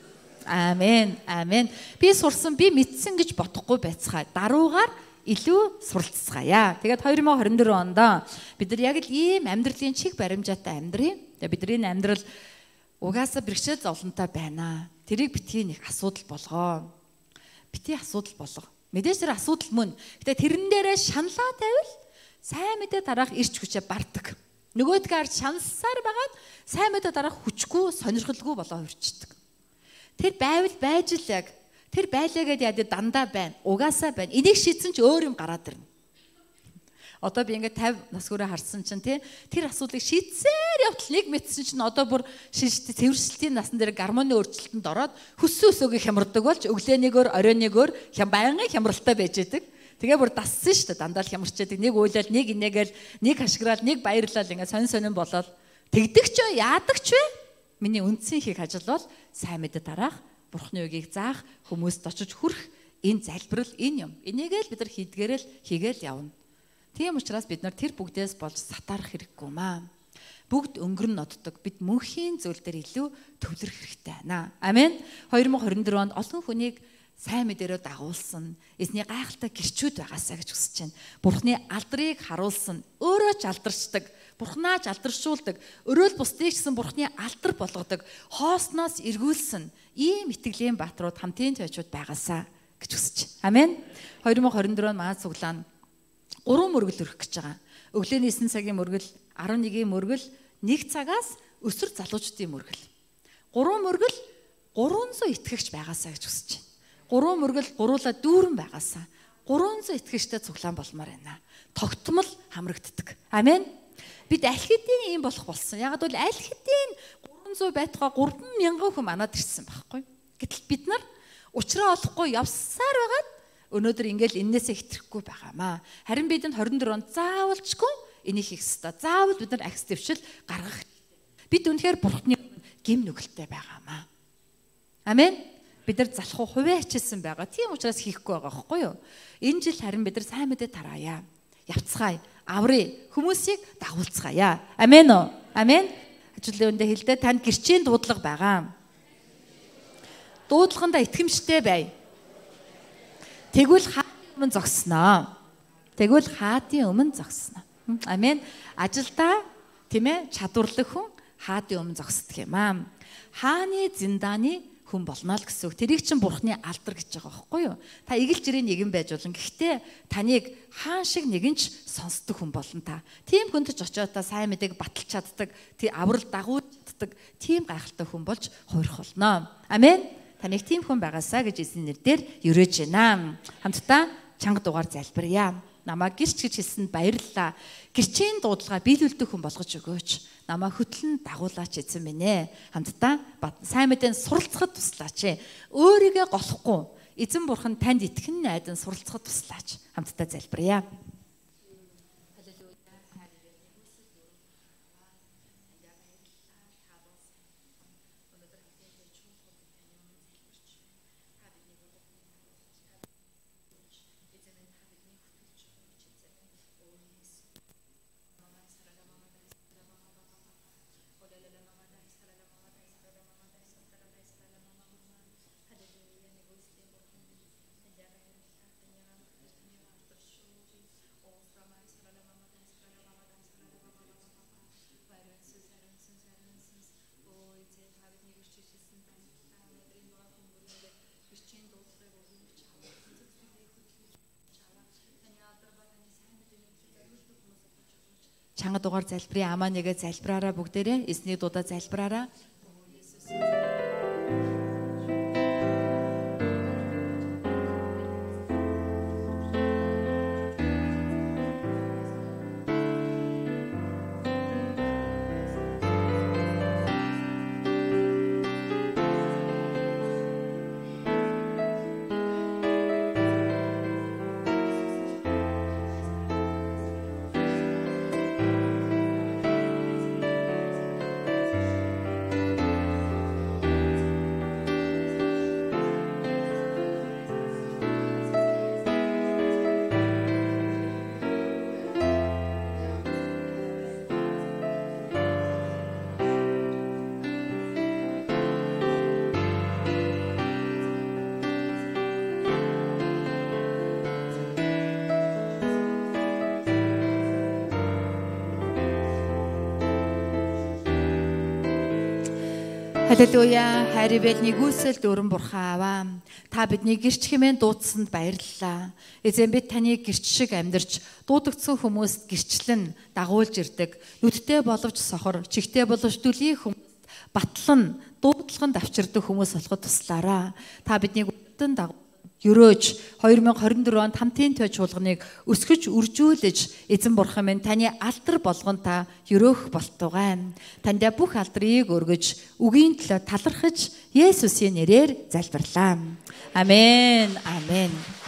Амен. Амен. Би сурсан, би мэдсэн гэж бодохгүй байцгаая. Даруугаар илүү суралцгаая. Тэгээд хоёр мың хорин дөрөв онд бид нар яг л ийм амьдралын чиг баримжаатай амьдрий. Тэгээд бидний энэ амьдрал угаасаа бэрхшээл зовлонтой байна. Тэрийг битгий нэг асуудал болгоо. Битгий асуудал болго. Мэдээж тэр асуудал мөн. Гэтэ тэрэн дээрээ шаналаа тавил сайн мэдээ дараах ирч хүчээ бардаг. Нөгөөдгээр шаналсаар байгаад сайн мэдээ дараах хүчгүй, сонирхолгүй болоо хөрчдөг. Тэр байвал байж л яг тэр байлаа гэдээ яа дандаа байна. Угаасаа байна. Энийг шийдсэн ч өөр юм гараад ирнэ. Одоо би ингээд тавь нас хүрээ харсан чинь тий тэр асуудлыг шийдсээр явтал нэг мэдсэн чинь одоо бүр шишт цэвэршилтийн насан дээр гармоны өөрчлөлтөнд ороод хөссөн өсөөг хямрдаг болж өглөөнийгөр оройнийгөр хям байнгын хямралтай байж идэг. Тэгээ бүр дассан шүү дээ дандаа л хямарчаадаг. Нэг уйлал, нэг инээгээл, нэг хашгирал, нэг баярлал ингээд сонин сонин болоод тэгдэг ч вэ, яадаг ч вэ? Миний үндсэн хийх ажил бол сайн мэдээ дараах, бурхны үгийг заах, хүмүүст очиж хүрэх энэ залбирал энэ юм. Энийгээ л бид нар хийдгээрэл хийгээл явна. Тийм учраас бид нар тэр бүгдээс болж сатарах хэрэггүй маа. Бүгд өнгөрн ноддог. Бид мөнхийн зүйл дээр илүү төвлөрөх хэрэгтэй байна. Амен. хоёр мың хорин дөрөв онд олон хүнийг сайн мэдээрөө дагуулсан. Эзний гайхалтай гэрчүүд байгаасаа гэж хүсэж байна. Бурхны алдрыг харуулсан. Өөрөө ч алдаршдаг. Бурхнаа ч алдаршуулдаг. Өрөөл бусдыг гэсэн бурхны алдар болгодог. Хоосноос эргүүлсэн. Ийм итгэлийн бааtruуд хамтын төвчүүд байгаасаа гэж хүсэж байна. Амен. хоёр мың хорин дөрөв маа цуглаан гурван мөргөл өрөх гэж байгаа. Өглөөний эсрэг цагийн мөргөл, арван нэгний мөргөл, нэг цагаас өсвөр залуучдын мөргөл. Гурван мөргөл гурван зуун итгэгч байгаасаа гэж хүсэж байна. Гурван мөргөл гуруула дүүрэн байгаасаа гурван зуун итгэгчтэй цуглаан болмоор байна. Тогтмол хамрагддаг. Амен. Бид аль хэдийн ийм болох болсон. Ягд бол аль хэдийн гурван зуун байтугай гурван мянган хүн манад ирсэн байхгүй. Гэтэл бид нар учраа олохгүй явсаар байгаад өнөөдөр ингээл энээсээ хэтрэхгүй байгаамаа. Харин бидэнд хорин дөрөв онд заавалчгүй энийг хийх ёстой. Заавал бид нар акс дэвшил гаргах. Бид үнэхээр бурхны гим нүгэлтэй байгаамаа. Амен. бид нар залхуу хувиачилсан байгаа. Тийм учраас хийхгүй байгаа байхгүй юу? Энэ жил харин бид нар сайн мэдээ тараая. Явцгаая. Аврыг хүмүүсийг дагуулцгаая. Амен уу? Амен. Хажуудлын үндэ хэлдэ танд гэрчийн дуудлага байгаа. Дуудлаганда итгэмжтэй бай. Тэгвэл хаатын өмнө зогсноо. Тэгвэл хаатын өмнө зогсноо. Амен. Ажилдаа тийм ээ чадварлаг хүн хаатын өмнө зогсдог юм аа. Хааны зиндааны хүн болно л гэсэн үг. Тэрийг чинь бурхны алдар гэж байгаа байхгүй юу? Та игэл жирийн нэгэн байж болно. Гэхдээ таныг хаан шиг нэгэн ч сонсдог хүн болно та. Тийм хүнд ч очиод та сайн мэдээг баталж чаддаг, тий аврал дагуулж чаддаг, тийм гайхалтай хүн болж хуурах болно. Амен. Таныг тийм хүн байгаасаа гэж эзний нэрээр өрөөж байна. Хамтдаа чанга дугаар залбирая. Намаа гэрч гэж хэлсэнд баярлалаа. Гэрчийн дуудлага биелүүлдэг хүн болгож өгөөч. Намаа хөтлөн дагуулаач эзэн минь ээ. Хамтдаа сайн мэдэн суралцахад туслаач. Өөрийгөө голохгүй эзэн бурхан танд итгэн найдан суралцахад туслаач. Хамтдаа залбирая. Чанга дугаар залбирая. Амаа нэгэ залбираараа бүгдээрээ эзний дуудаа залбираараа. Халелуя. Хайр ивэл нэгүсэл дүүрэн бурхан аваа. Та бидний гэрч хэмээн дуудсанд баярлалаа. Эзэн бид таны гэрч шиг амьдарч дуудагдсан хүмүүст гэрчлэн дагуулж ирдэг. Нүдтэй боловч сохор, чихтэй боловч дүлий хүмүүст батлан дуудлаганд авчирдаг хүмүүс болоход туслаараа. Та биднийг үтэн дагуу өрөөж две тысячи двадцать четыре онд хамтын төв чуулганыг өсгөж үржүүлж эзэн бурхан минь таны алдар болгон та өрөөх болтугай. Тандаа бүх алдрыг өргөж үгийн төлөө талархаж Есүсийн нэрээр залбирлаа. Амен. Амен.